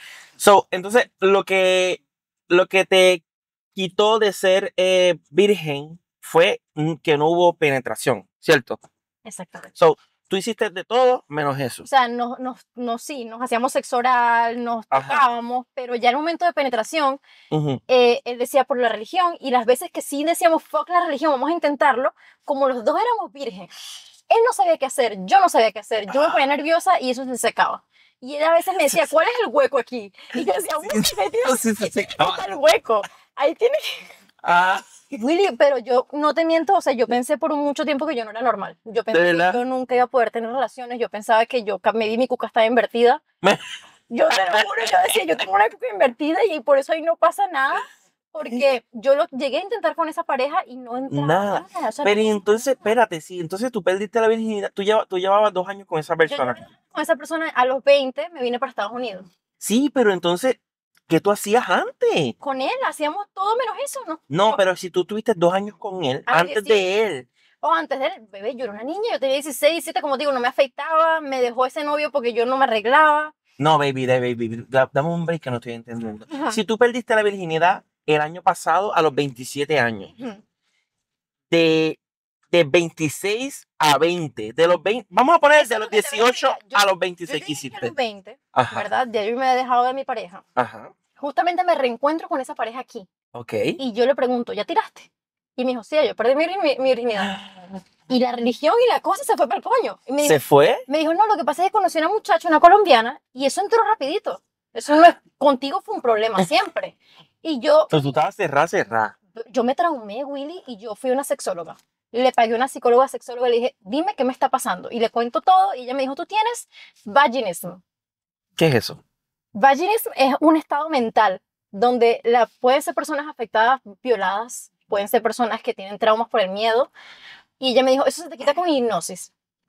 So, entonces, lo que, lo que te quitó de ser eh, virgen fue mm, que no hubo penetración, ¿cierto? Exactamente. So, tú hiciste de todo menos eso. O sea, nos, nos, nos, sí, nos hacíamos sexo oral, nos Ajá. tocábamos, pero ya en el momento de penetración, Ujú. eh, él decía por la religión, y las veces que sí decíamos, fuck la religión, vamos a intentarlo, como los dos éramos virgen, él no sabía qué hacer, yo no sabía qué hacer, yo me ponía nerviosa y eso se secaba. Y él a veces me decía, ¿cuál es el hueco aquí? Y yo decía, Willy, Sí, sí, sí, sí. ahí está el hueco, ahí tiene que... Ah, Willy, pero yo no te miento, o sea, yo pensé por mucho tiempo que yo no era normal. Yo pensé que verdad? yo nunca iba a poder tener relaciones, yo pensaba que yo, me di mi cuca estaba invertida. Yo te lo juro, yo decía, yo tengo una cuca invertida y por eso ahí no pasa nada, porque yo lo llegué a intentar con esa pareja y no entraba Nada. nada. O sea, Pero y no- entonces, espérate, sí, entonces tú perdiste la virginidad. Tú, lleva- tú llevabas dos años con esa yo persona. llevé con esa persona a los veinte, me vine para Estados Unidos. Sí, pero entonces, ¿qué tú hacías antes? Con él hacíamos todo menos eso, ¿no? No, pero si tú tuviste dos años con él, A los antes dieciocho. de él. O antes de él, bebé, yo era una niña, yo tenía dieciséis, diecisiete, como te digo, no me afeitaba, me dejó ese novio porque yo no me arreglaba. No, baby, de baby, da- dame un break que no estoy entendiendo. Ajá. Si tú perdiste la virginidad el año pasado a los veintisiete años, Ujú. de, de veintiséis a veinte, de los veinte, vamos a poner Eso de es los lo que te voy a dieciocho explicar. Yo- a los Yo veintiséis te que dije que a hiciste. los veinte, Ajá, ¿verdad? Ya yo me había dejado de mi pareja. ajá, Justamente me reencuentro con esa pareja aquí. ok. Y yo le pregunto, ¿ya tiraste? Y me dijo, sí, yo perdí mi, mi- mi virginidad. Y la religión y la cosa se fue para el coño. Y me dijo, ¿Se fue? me dijo, no, lo que pasa es que conocí a una muchacha, una colombiana, y eso entró rapidito. Eso no es, contigo fue un problema siempre. Y yo, Entonces tú estabas cerrada, cerrada. yo me traumé, Willy, y yo fui a una sexóloga. Le pagué a una psicóloga sexóloga y le dije, dime qué me está pasando. Y le cuento todo, y ella me dijo, tú tienes vaginismo. ¿Qué es eso? Vaginismo es un estado mental donde la, pueden ser personas afectadas, violadas, pueden ser personas que tienen traumas por el miedo. Y ella me dijo, eso se te quita con hipnosis.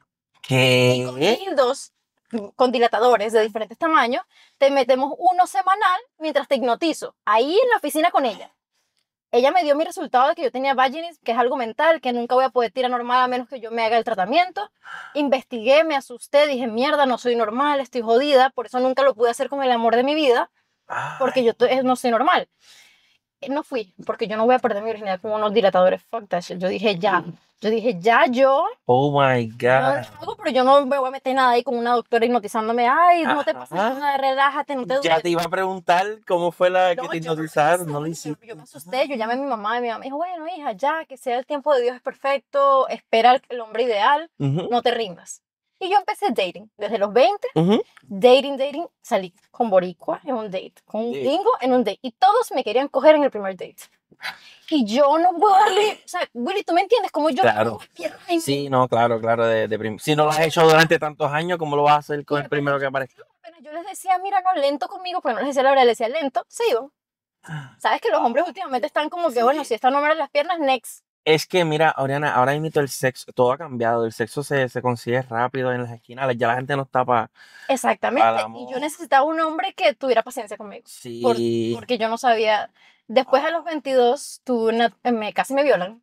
Y con ¿Qué? dildos, con dilatadores de diferentes tamaños, te metemos uno semanal mientras te hipnotizo. Ahí en la oficina con ella. Ella me dio mi resultado de que yo tenía vaginismo, que es algo mental, que nunca voy a poder tirar normal a menos que yo me haga el tratamiento. Investigué, me asusté, dije, mierda, no soy normal, estoy jodida. Por eso nunca lo pude hacer con el amor de mi vida, porque Ay, yo to- eh, no soy normal. Eh, No fui, porque yo no voy a perder mi virginidad con unos dilatadores. Fuck that shit. Yo dije, ya. Yo dije, ya, yo. oh my Yo lo God. hago, pero yo no me voy a meter nada ahí con una doctora hipnotizándome. Ay, no te Ajá. pases nada, relájate, no te Ya duele. te iba a preguntar cómo fue la que No, te yo no lo hipnotizaron, hice, no lo yo, hiciste. yo me asusté, yo llamé a mi mamá y mi mamá me dijo, bueno, hija, ya, que sea el tiempo de Dios es perfecto, espera el, el hombre ideal, Ujú, no te rindas. Y yo empecé dating, desde los veinte, ujú. dating, dating, salí con boricua en un date, con un Sí. gringo en un date, y todos me querían coger en el primer date. Y yo no puedo darle, o sea, Willy, ¿tú me entiendes? Como yo Claro. pongo las piernas en- Sí, no, claro, claro, de, de prim- si no lo has hecho durante tantos años, ¿cómo lo vas a hacer con Y el apenas primero que yo- aparezca? apenas yo les decía, mira, no, lento conmigo, porque no les decía la verdad, les decía lento, se iban. Sabes que los hombres últimamente están como que, bueno, si esta no me abre las piernas, next. Es que, mira, Oriana, ahora mismo el sexo, todo ha cambiado. El sexo se, se consigue rápido en las esquinas. Ya la gente no está para el Exactamente. Y yo amor. necesitaba un hombre que tuviera paciencia conmigo. Por, Sí. porque yo no sabía. Después a los veintidós tuve una, me, casi me violan.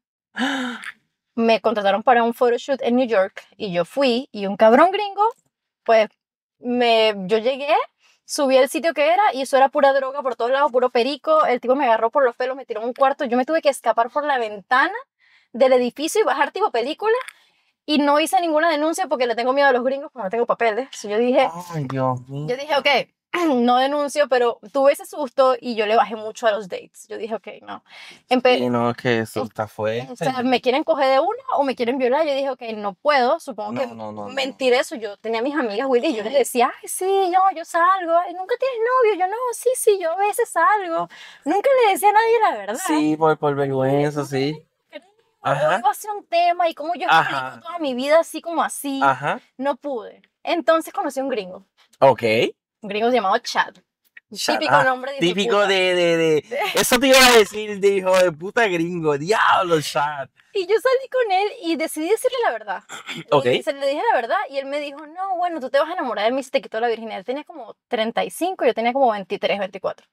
Me contrataron para un photoshoot en New York y yo fui y un cabrón gringo, pues me, yo llegué, subí al sitio que era y eso era pura droga por todos lados, puro perico. El tipo me agarró por los pelos, me tiró en un cuarto. Yo me tuve que escapar por la ventana del edificio y bajar tipo película. Y no hice ninguna denuncia porque le tengo miedo a los gringos, porque no tengo papeles. So yo dije, Ay, Dios mío. yo dije, ok, no denuncio, pero tuve ese susto y yo le bajé mucho a los dates. Yo dije, ok, no. Sí, Empe no, es que eso es- está o fuerte. sea, ¿me quieren coger de una o me quieren violar? Yo dije, ok, no puedo. Supongo que No, no, no, no. mentir eso. Yo tenía a mis amigas, Willy, y yo les decía, ay, sí, no, yo salgo. Ay, ¿nunca tienes novio? Yo no, sí, sí, yo a veces salgo. Nunca le decía a nadie la verdad. Sí, por, por Nunca le- vergüenza, nunca le sí. dije que no, o Ajá, iba a ser un tema y como yo explico ajá, toda mi vida así como así, ajá. no pude. Entonces conocí a un gringo, Ok. un gringo llamado Chad. Shut Típico up. nombre de hijo de Típico puta. de, de, de. Eso te iba a decir de hijo de puta gringo. Diablo, chat. Y yo salí con él y decidí decirle la verdad. Ok. Le, se- le dije la verdad y él me dijo, no, bueno, tú te vas a enamorar de mí si te quito la virginidad. Él tenía como treinta y cinco, yo tenía como veintitrés, veinticuatro.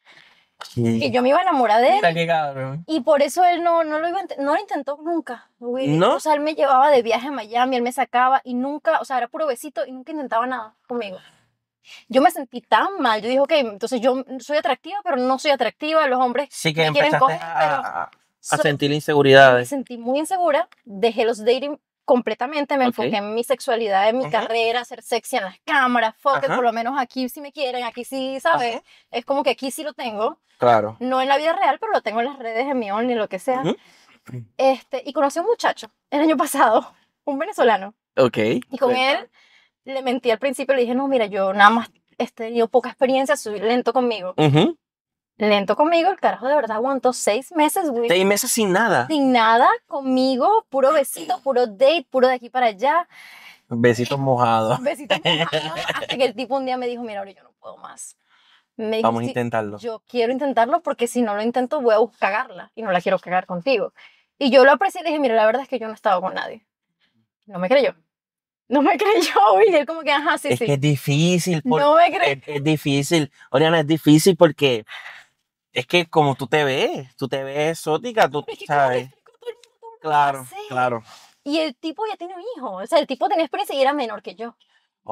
Y yo me iba a enamorar de Mira él qué cabrón. y por eso él no, no, lo, iba a int- no lo intentó nunca, Willy. ¿No? O sea, él me llevaba de viaje a Miami, él me sacaba y nunca, o sea, era puro besito y nunca intentaba nada conmigo. Yo me sentí tan mal. Yo dije, ok, entonces yo soy atractiva, pero no soy atractiva. Los hombres Sí que me quieren empezaste coger, pero a, a, a so- sentir me inseguridades. sentí muy insegura. Dejé los dating completamente. Me Ok. enfoqué en mi sexualidad, en mi Ajá. carrera, ser sexy en las cámaras, fuck it, Ajá. por lo menos aquí sí me quieren, aquí sí, ¿sabes? Ajá. Es como que aquí sí lo tengo. Claro. No en la vida real, pero lo tengo en las redes, en mi Only, lo que sea. Ujú. Este, y conocí a un muchacho el año pasado, un venezolano. Ok. Y con él le mentí al principio, le dije, no, mira, yo nada más he tenido poca experiencia, soy lento conmigo. Ujú. Lento conmigo, el carajo de verdad aguantó seis meses, güey, Seis meses sin nada. sin nada conmigo, puro besito, puro date, puro de aquí para allá, Besitos mojados. besitos mojados, hasta que el tipo un día me dijo, mira, ahora yo no puedo más. Me dijo, Vamos a "Sí, intentarlo. yo quiero intentarlo porque si no lo intento voy a bus- cagarla y no la quiero cagar contigo. Y yo lo aprecié y le dije, mira, la verdad es que yo no he estado con nadie. No me creyó. No me creyó, y él como que, ajá, sí, Es sí. que es difícil. por- No me creyó. es, es difícil. Oriana, es difícil porque es que como tú te ves, tú te ves exótica, tú Es que como le sabes. explico a todo el mundo, todo el mundo lo Claro, hace. claro. Y el tipo ya tiene un hijo. O sea, el tipo tenía experiencia y era menor que yo.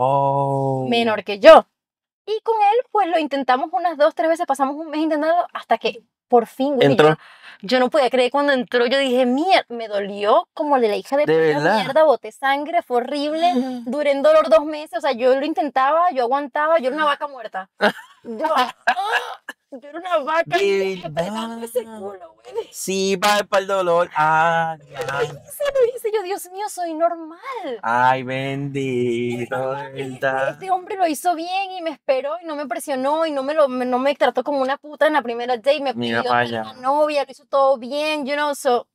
Oh. Menor que yo. Y con él, pues lo intentamos unas dos, tres veces, pasamos un mes intentando hasta que por fin, güey, Entró. yo, yo no podía creer cuando entró. Yo dije, mierda, me dolió como de la hija de, De puta verdad. mierda, boté sangre, fue horrible. Duré en dolor dos meses, o sea, yo lo intentaba, yo aguantaba, yo era una vaca muerta. Yo, ¡ah! Yo era una vaca De apretando ese verdad. culo, güey. Sí, para, para el dolor. Ay, Lo ay, hice, lo hice, yo, Dios mío, soy normal. ay, bendito, de Y verdad. este hombre lo hizo bien y me esperó y no me presionó y no me, lo, me- no me trató como una puta en la primera date, me Mira pidió para ser la allá. novia, lo hizo todo bien, you know, so,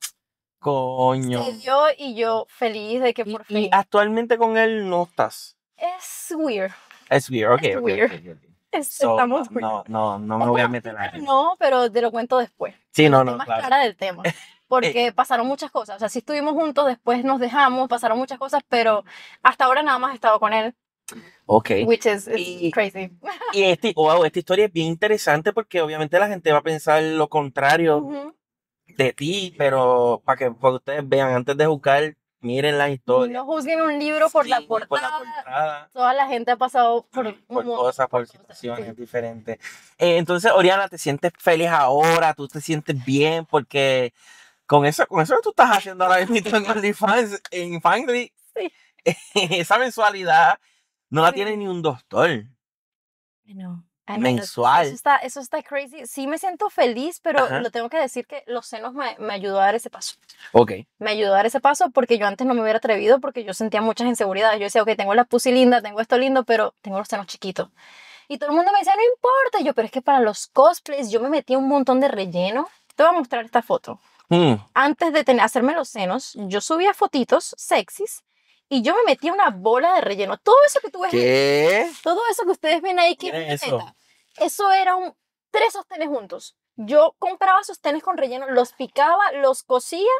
Coño. se dio y yo feliz de que Y, por y fin. actualmente con él no estás. Es weird, Es weird, ok, es ok, weird. ok, ok, ok. Es- So, estamos weird. no, no, no me Es voy a como meter sí, ahí. pero no, pero te lo cuento después. Sí, no, Cuando esté no, más claro. clara del tema. Porque pasaron muchas cosas. O sea, sí estuvimos juntos, después nos dejamos, pasaron muchas cosas, pero hasta ahora nada más he estado con él, Ok. which is it's Y- crazy. Y este, wow, esta historia es bien interesante porque obviamente la gente va a pensar lo contrario Ujú. de ti, pero para que, para que ustedes vean, antes de juzgar, miren la historia. No juzguen un libro por la Sí, por la portada. portada, Toda la gente ha pasado por, un por montón- cosas, por cosas, situaciones sí. diferentes. Eh, entonces, Oriana, ¿te sientes feliz ahora? ¿Tú te sientes bien? Porque con eso, con eso que tú estás haciendo ahora mismo en OnlyFans, en Fangly, Sí. esa mensualidad no la Sí. tiene ni un doctor. I know, I know, Mensual. Eso está, eso está crazy. Sí me siento feliz, pero Ajá. lo tengo que decir que los senos me, me ayudó a dar ese paso. Ok. Me ayudó a dar ese paso porque yo antes no me hubiera atrevido porque yo sentía muchas inseguridades. Yo decía, ok, tengo la pussy linda, tengo esto lindo, pero tengo los senos chiquitos. Y todo el mundo me decía, no importa. Y yo, pero es que para los cosplays yo me metí un montón de relleno. Te voy a mostrar esta foto. Hmm. Antes de tener, hacerme los senos, yo subía fotitos sexys y yo me metía una bola de relleno. Todo eso que tú ves, ¿Qué? todo eso que ustedes ven ahí, que es Mira una eso. teta, eso era un, tres sostenes juntos. Yo compraba sostenes con relleno, los picaba, los cosía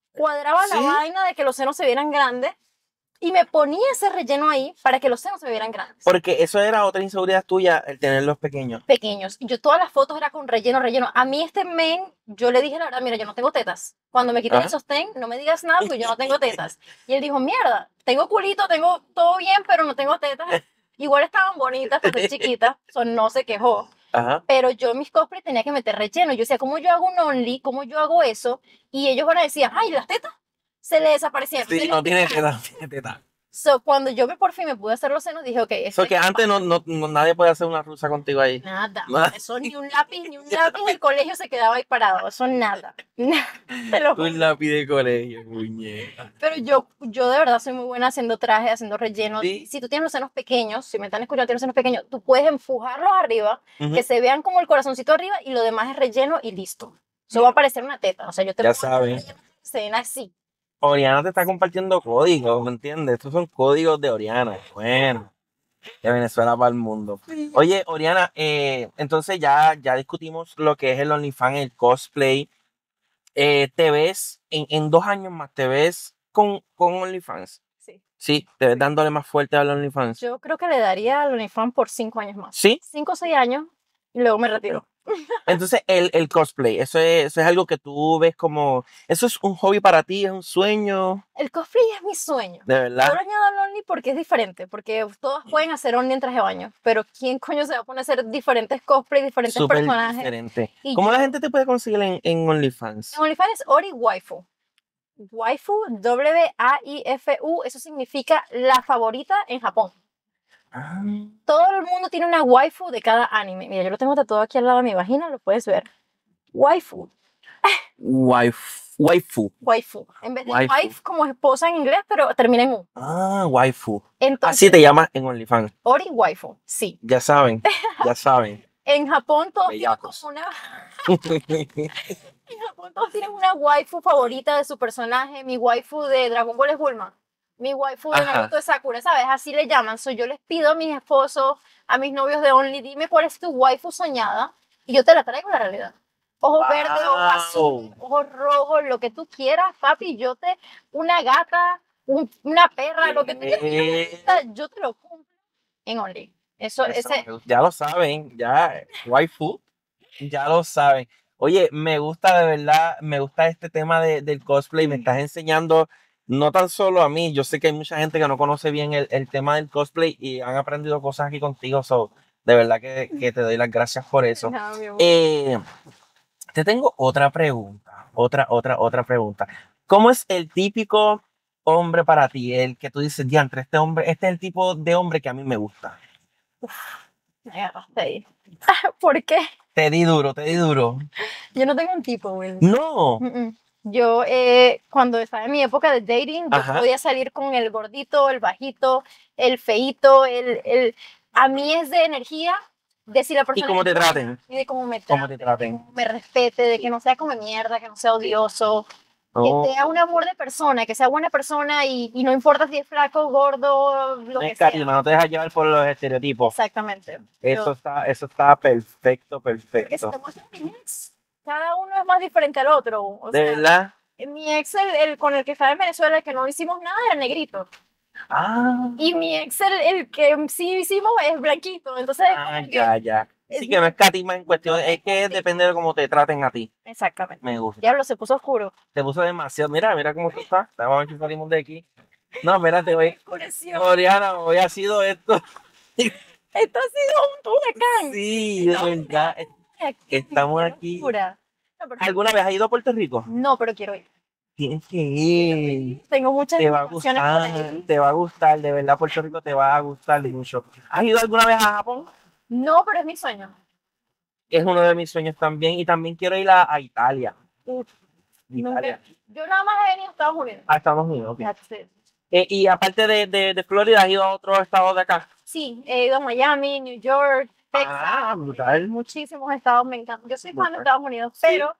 cuadraba la ¿Sí? vaina de que los senos se vieran grandes y me ponía ese relleno ahí para que los senos se vieran grandes. Porque eso era otra inseguridad tuya, el tenerlos pequeños. Pequeños. Y yo todas las fotos era con relleno, relleno. A mí este men, yo le dije la verdad, mira, yo no tengo tetas. Cuando me quité el Ajá. sostén, no me digas nada porque yo no tengo tetas. Y él dijo, mierda, tengo culito, tengo todo bien, pero no tengo tetas. Igual estaban bonitas para ser chiquitas, so no se quejó. Ajá. Pero yo en mis cosplays tenía que meter relleno. Yo decía, ¿cómo yo hago un only? ¿Cómo yo hago eso? Y ellos ahora decían, ay, las tetas se le desaparecieron. se Sí, le no tiene quitaron. teta, tiene teta. So, cuando yo me por fin me pude hacer los senos, dije, ok, Eso este que antes no, no, no- nadie puede hacer una rusa contigo ahí. nada, Nada. eso ni un lápiz, ni un lápiz del colegio se quedaba ahí parado, eso nada, nada, te lo juro. Un lápiz de colegio, muñeca. Pero yo, yo de verdad soy muy buena haciendo trajes, haciendo rellenos. Sí. Si tú tienes los senos pequeños, si me están escuchando, tienes los senos pequeños, tú puedes empujarlos arriba, Ujú. que se vean como el corazoncito arriba y lo demás es relleno y listo. Eso va a parecer una teta, o sea, yo te Ya pongo el saben. relleno que se ven así. Oriana te está compartiendo códigos, ¿me entiendes? Estos son códigos de Oriana. Bueno, de Venezuela para el mundo. Oye, Oriana, eh, entonces ya, ya discutimos lo que es el OnlyFans, el cosplay. Eh, ¿te ves en, en dos años más? ¿Te ves con, con OnlyFans? Sí. Sí, te ves dándole más fuerte al OnlyFans. Yo creo que le daría al OnlyFans por cinco años más. Sí, Cinco o seis años y luego me retiro. entonces el, el cosplay, eso es, eso es algo que tú ves como, eso es un hobby para ti, es un sueño, El cosplay es mi sueño. de Yo verdad. lo añado al Only porque es diferente, porque todas pueden hacer Only en traje de baño, pero ¿quién coño se va a poner a hacer diferentes cosplays, diferentes Súper personajes? diferente. Y ¿Cómo yo- la gente te puede conseguir en, en OnlyFans? En OnlyFans es Ori Waifu. Waifu, W A I F U, eso significa la favorita en Japón. Ah, Todo el mundo tiene una waifu de cada anime. Mira, yo lo tengo tatuado aquí al lado de mi vagina, lo puedes ver. Waifu, waifu. Waifu. waifu. En vez de Waifu. wife como esposa en inglés, pero termina en U. Ah, waifu. Entonces, Así te llamas en OnlyFans. Ori Waifu, sí. Ya saben, ya saben. En Japón todos tienen Bellacos. como una... En Japón todos tienen una waifu favorita de su personaje. Mi waifu de Dragon Ball es Bulma. Mi waifu de Ajá. Naruto es Sakura, ¿sabes? Así le llaman. So, yo les pido a mis esposos, a mis novios de Only, dime cuál es tu waifu soñada y yo te la traigo a la realidad. Ojos verdes, ojos Wow. azules, ojos rojos, lo que tú quieras, papi. Yo te... Una gata, un- una perra, lo que tú Eh, quieras, yo te lo cumplo en Only. Eso, eso ese... me gusta. Ya lo saben, ya, waifu, ya lo saben. Oye, me gusta de verdad, me gusta este tema de- del cosplay, me estás enseñando, no tan solo a mí, yo sé que hay mucha gente que no conoce bien el, el tema del cosplay y han aprendido cosas aquí contigo, so, de verdad que, que te doy las gracias por eso. No, mi amor. Eh, te tengo otra pregunta, otra, otra, otra pregunta. ¿Cómo es el típico hombre para ti? El que tú dices, diantre, este hombre, este es el tipo de hombre que a mí me gusta. Me agarraste ahí. ¿Por qué? Te di duro, te di duro. Yo no tengo un tipo, Will. No. Mm, mm. Yo, eh, cuando estaba en mi época de dating, yo Ajá. podía salir con el gordito, el bajito, el feíto, el, el... A mí es de energía de si la Y persona cómo es te buena traten. y de cómo me Cómo trate, te traten. cómo me respete, de que no sea como mierda, que no sea odioso, No, que sea un amor de persona, que sea buena persona y, y no importa si es flaco, gordo, lo no que es carisma, sea. no te dejas llevar por los estereotipos. Exactamente. Eso Yo- está, eso está perfecto, porque si perfecto. te muestro mi ex, cada uno es más diferente al otro. O De sea, verdad. mi ex, el, el con el que estaba en Venezuela, el que no hicimos nada, era negrito. Ah, Y mi ex, el, el que sí hicimos, es blanquito. Entonces, es ah, como que- ya, ya. Sí es- que no es carisma en cuestión, no es es que carisma. depende de cómo te traten a ti. Exactamente. Me gusta. Diablo, se puso oscuro. Te puso demasiado. Mira, mira cómo tú estás. Vamos a ver si salimos de aquí. No, espérate, hoy. Oscureció. Oriana, hoy ha sido esto. Esto ha sido un huracán. Sí, de verdad. Aquí, Estamos qué aquí. locura. No, pero- ¿Alguna vez has ido a Puerto Rico? No, pero quiero ir. Tienes que ir. Tengo muchas Te va a invitaciones por gustar, ahí. te va a gustar, de verdad Puerto Rico te va a gustar mucho. ¿Has ido alguna vez a Japón? No, pero es mi sueño. Es uno de mis sueños también y también quiero ir a, a Italia. Uf, Italia. nunca- Yo nada más he venido a Estados Unidos. A Estados Unidos, ok. That's it. Eh, y aparte de, de, de Florida, ¿has ido a otros estados de acá? Sí, he ido a Miami, New York, Texas. Ah, brutal. Muchísimos estados me encantan. Yo soy fan de Brutal. Estados Unidos, Sí. pero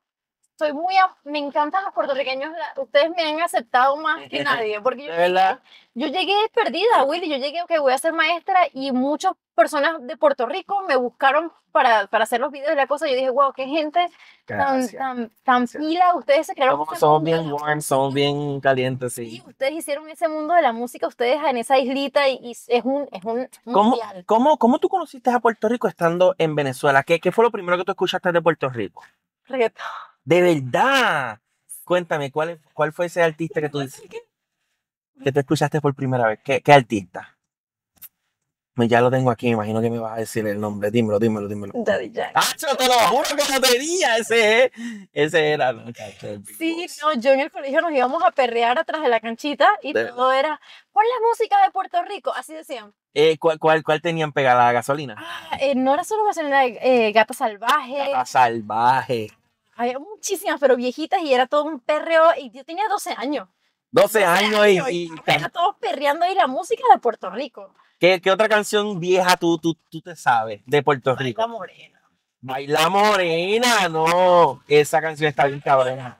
soy muy, a- me encantan los puertorriqueños, la- ustedes me han aceptado más que nadie, porque yo De verdad. Yo llegué perdida, Willy. Yo llegué, que voy a ser maestra y muchas personas de Puerto Rico me buscaron para, para hacer los videos y la cosa. Yo dije, wow, qué gente tan, Gracias. tan, tan Gracias. pila. Ustedes se crearon Somos, ese somos mundo de bien la warm, somos música. bien calientes, Sí, sí. ustedes hicieron ese mundo de la música, ustedes en esa islita y, y es un, es un ¿Cómo, mundial. cómo, cómo tú conociste a Puerto Rico estando en Venezuela? ¿Qué, qué fue lo primero que tú escuchaste de Puerto Rico? Reggaetón. De verdad. Cuéntame, ¿cuál, es- cuál fue ese artista que tú dices que tú escuchaste por primera vez? ¿Qué, qué artista? Me- Ya lo tengo aquí, me imagino que me vas a decir el nombre. Dímelo, dímelo, dímelo. Daddy Yankee. ¡Ah, yo te lo juro que lo tenía! Ese, es- ese era, ¿no? Chacho, el Big Sí, Boss. no, yo en el colegio nos íbamos a perrear atrás de la canchita y De- todo era, pon la música de Puerto Rico, así decían. eh, ¿cuál, cuál, cuál tenían pegada la gasolina? Ah, eh, no era solo canción, era eh, Gata Salvaje, Gata salvaje. había muchísimas, pero viejitas y era todo un perreo. Y yo tenía doce años. doce doce años años y, y y era todos perreando y la música de Puerto Rico. ¿qué, qué otra canción vieja tú, tú, tú te sabes de Puerto La Rico? Morena. Baila Morena, no. Esa canción está bien cabrona.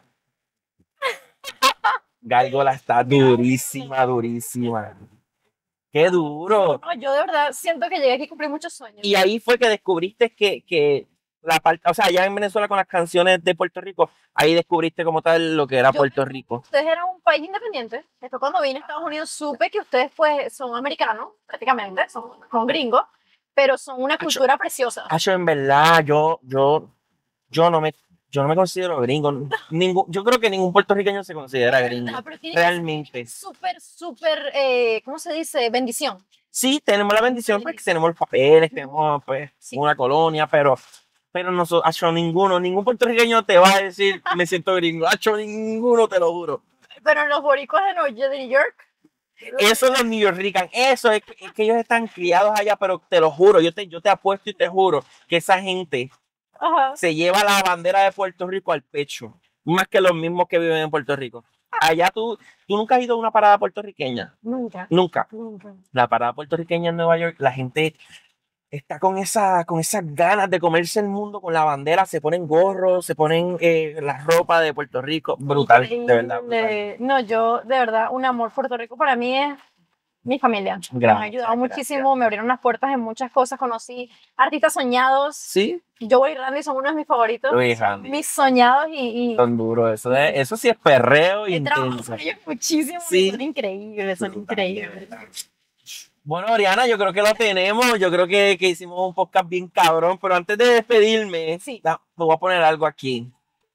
Gárgola está durísima, durísima. Qué duro. No, yo de verdad siento que llegué aquí y cumplí muchos sueños. Y ahí fue que descubriste que, que la parte, o sea, allá en Venezuela con las canciones de Puerto Rico, ahí descubriste como tal lo que era Yo Puerto Rico. Ustedes eran un país independiente. Después cuando vine a Estados Unidos supe que ustedes pues son americanos, prácticamente, son, son gringos, pero son una Acho, cultura preciosa. acho, en verdad, yo, yo, yo no me, yo no me considero gringo. Ningún, yo creo que ningún puertorriqueño se considera Es gringo. verdad, pero tiene que ser Realmente. súper, súper, eh, ¿cómo se dice? Bendición. Sí, tenemos la bendición porque tenemos los papeles, tenemos pues Sí. una colonia, pero, pero nosotros, acho, ninguno, ningún puertorriqueño te va a decir me siento gringo, acho, ninguno, te lo juro. Pero los boricuas de Nueva- de New York, Eso es los New Yorkers, eso es, que- es que ellos están criados allá, pero te lo juro, yo te, yo te apuesto y te juro que esa gente ajá, se lleva la bandera de Puerto Rico al pecho, más que los mismos que viven en Puerto Rico. Allá tú, tú nunca has ido a una parada puertorriqueña, nunca, nunca. nunca. La parada puertorriqueña en Nueva York, la gente está con, esa, con esas ganas de comerse el mundo con la bandera, se ponen gorros, se ponen eh, la ropa de Puerto Rico, brutal, de verdad, brutal. Increíble. No, yo, de verdad, un amor. Puerto Rico para mí es mi familia. Me ha Gracias, ayudado gracias. muchísimo, me abrieron las puertas en muchas cosas. Conocí artistas soñados. Sí, Joey y Randy son uno de mis favoritos. Luis Randy. Mis soñados y, y Son duros, eso, de- eso sí es perreo he trabajado intenso. con ellos muchísimo y Sí. son increíbles, son increíbles. Bueno, Oriana, yo creo que lo tenemos. Yo creo que, que hicimos un podcast bien cabrón. Pero antes de despedirme, Sí. da- me voy a poner algo aquí.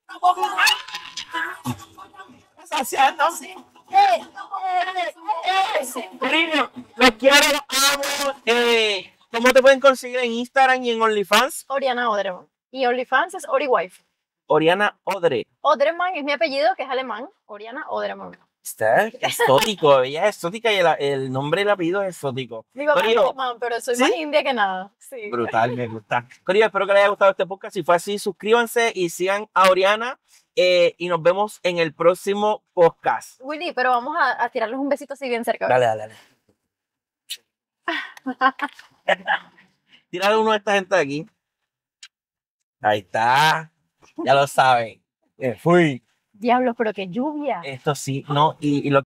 Saciándose. Eh, eh, eh, Cariño, los quiero, los amo. Eh, ¿cómo te pueden conseguir en Instagram y en OnlyFans? Oriana Odreman. Y OnlyFans es OriWife. Oriana Odre. Odreman es mi apellido, que es alemán. Oriana Odreman. Está exótico, ella es exótica y el, el nombre y el apellido es exótico. Mi papá es Corillo, alemán, pero soy ¿sí? más india que nada. Sí. brutal, me gusta. Corillo, espero que les haya gustado este podcast. Si fue así, suscríbanse y sigan a Oriana. Eh, y nos vemos en el próximo podcast. Willy, pero vamos a, a tirarles un besito así bien cerca. Dale, dale, dale. Tírale uno de esta gente de aquí. Ahí está. Ya lo saben. Me fui. Diablos, pero qué lluvia. Esto sí, no. Y, y lo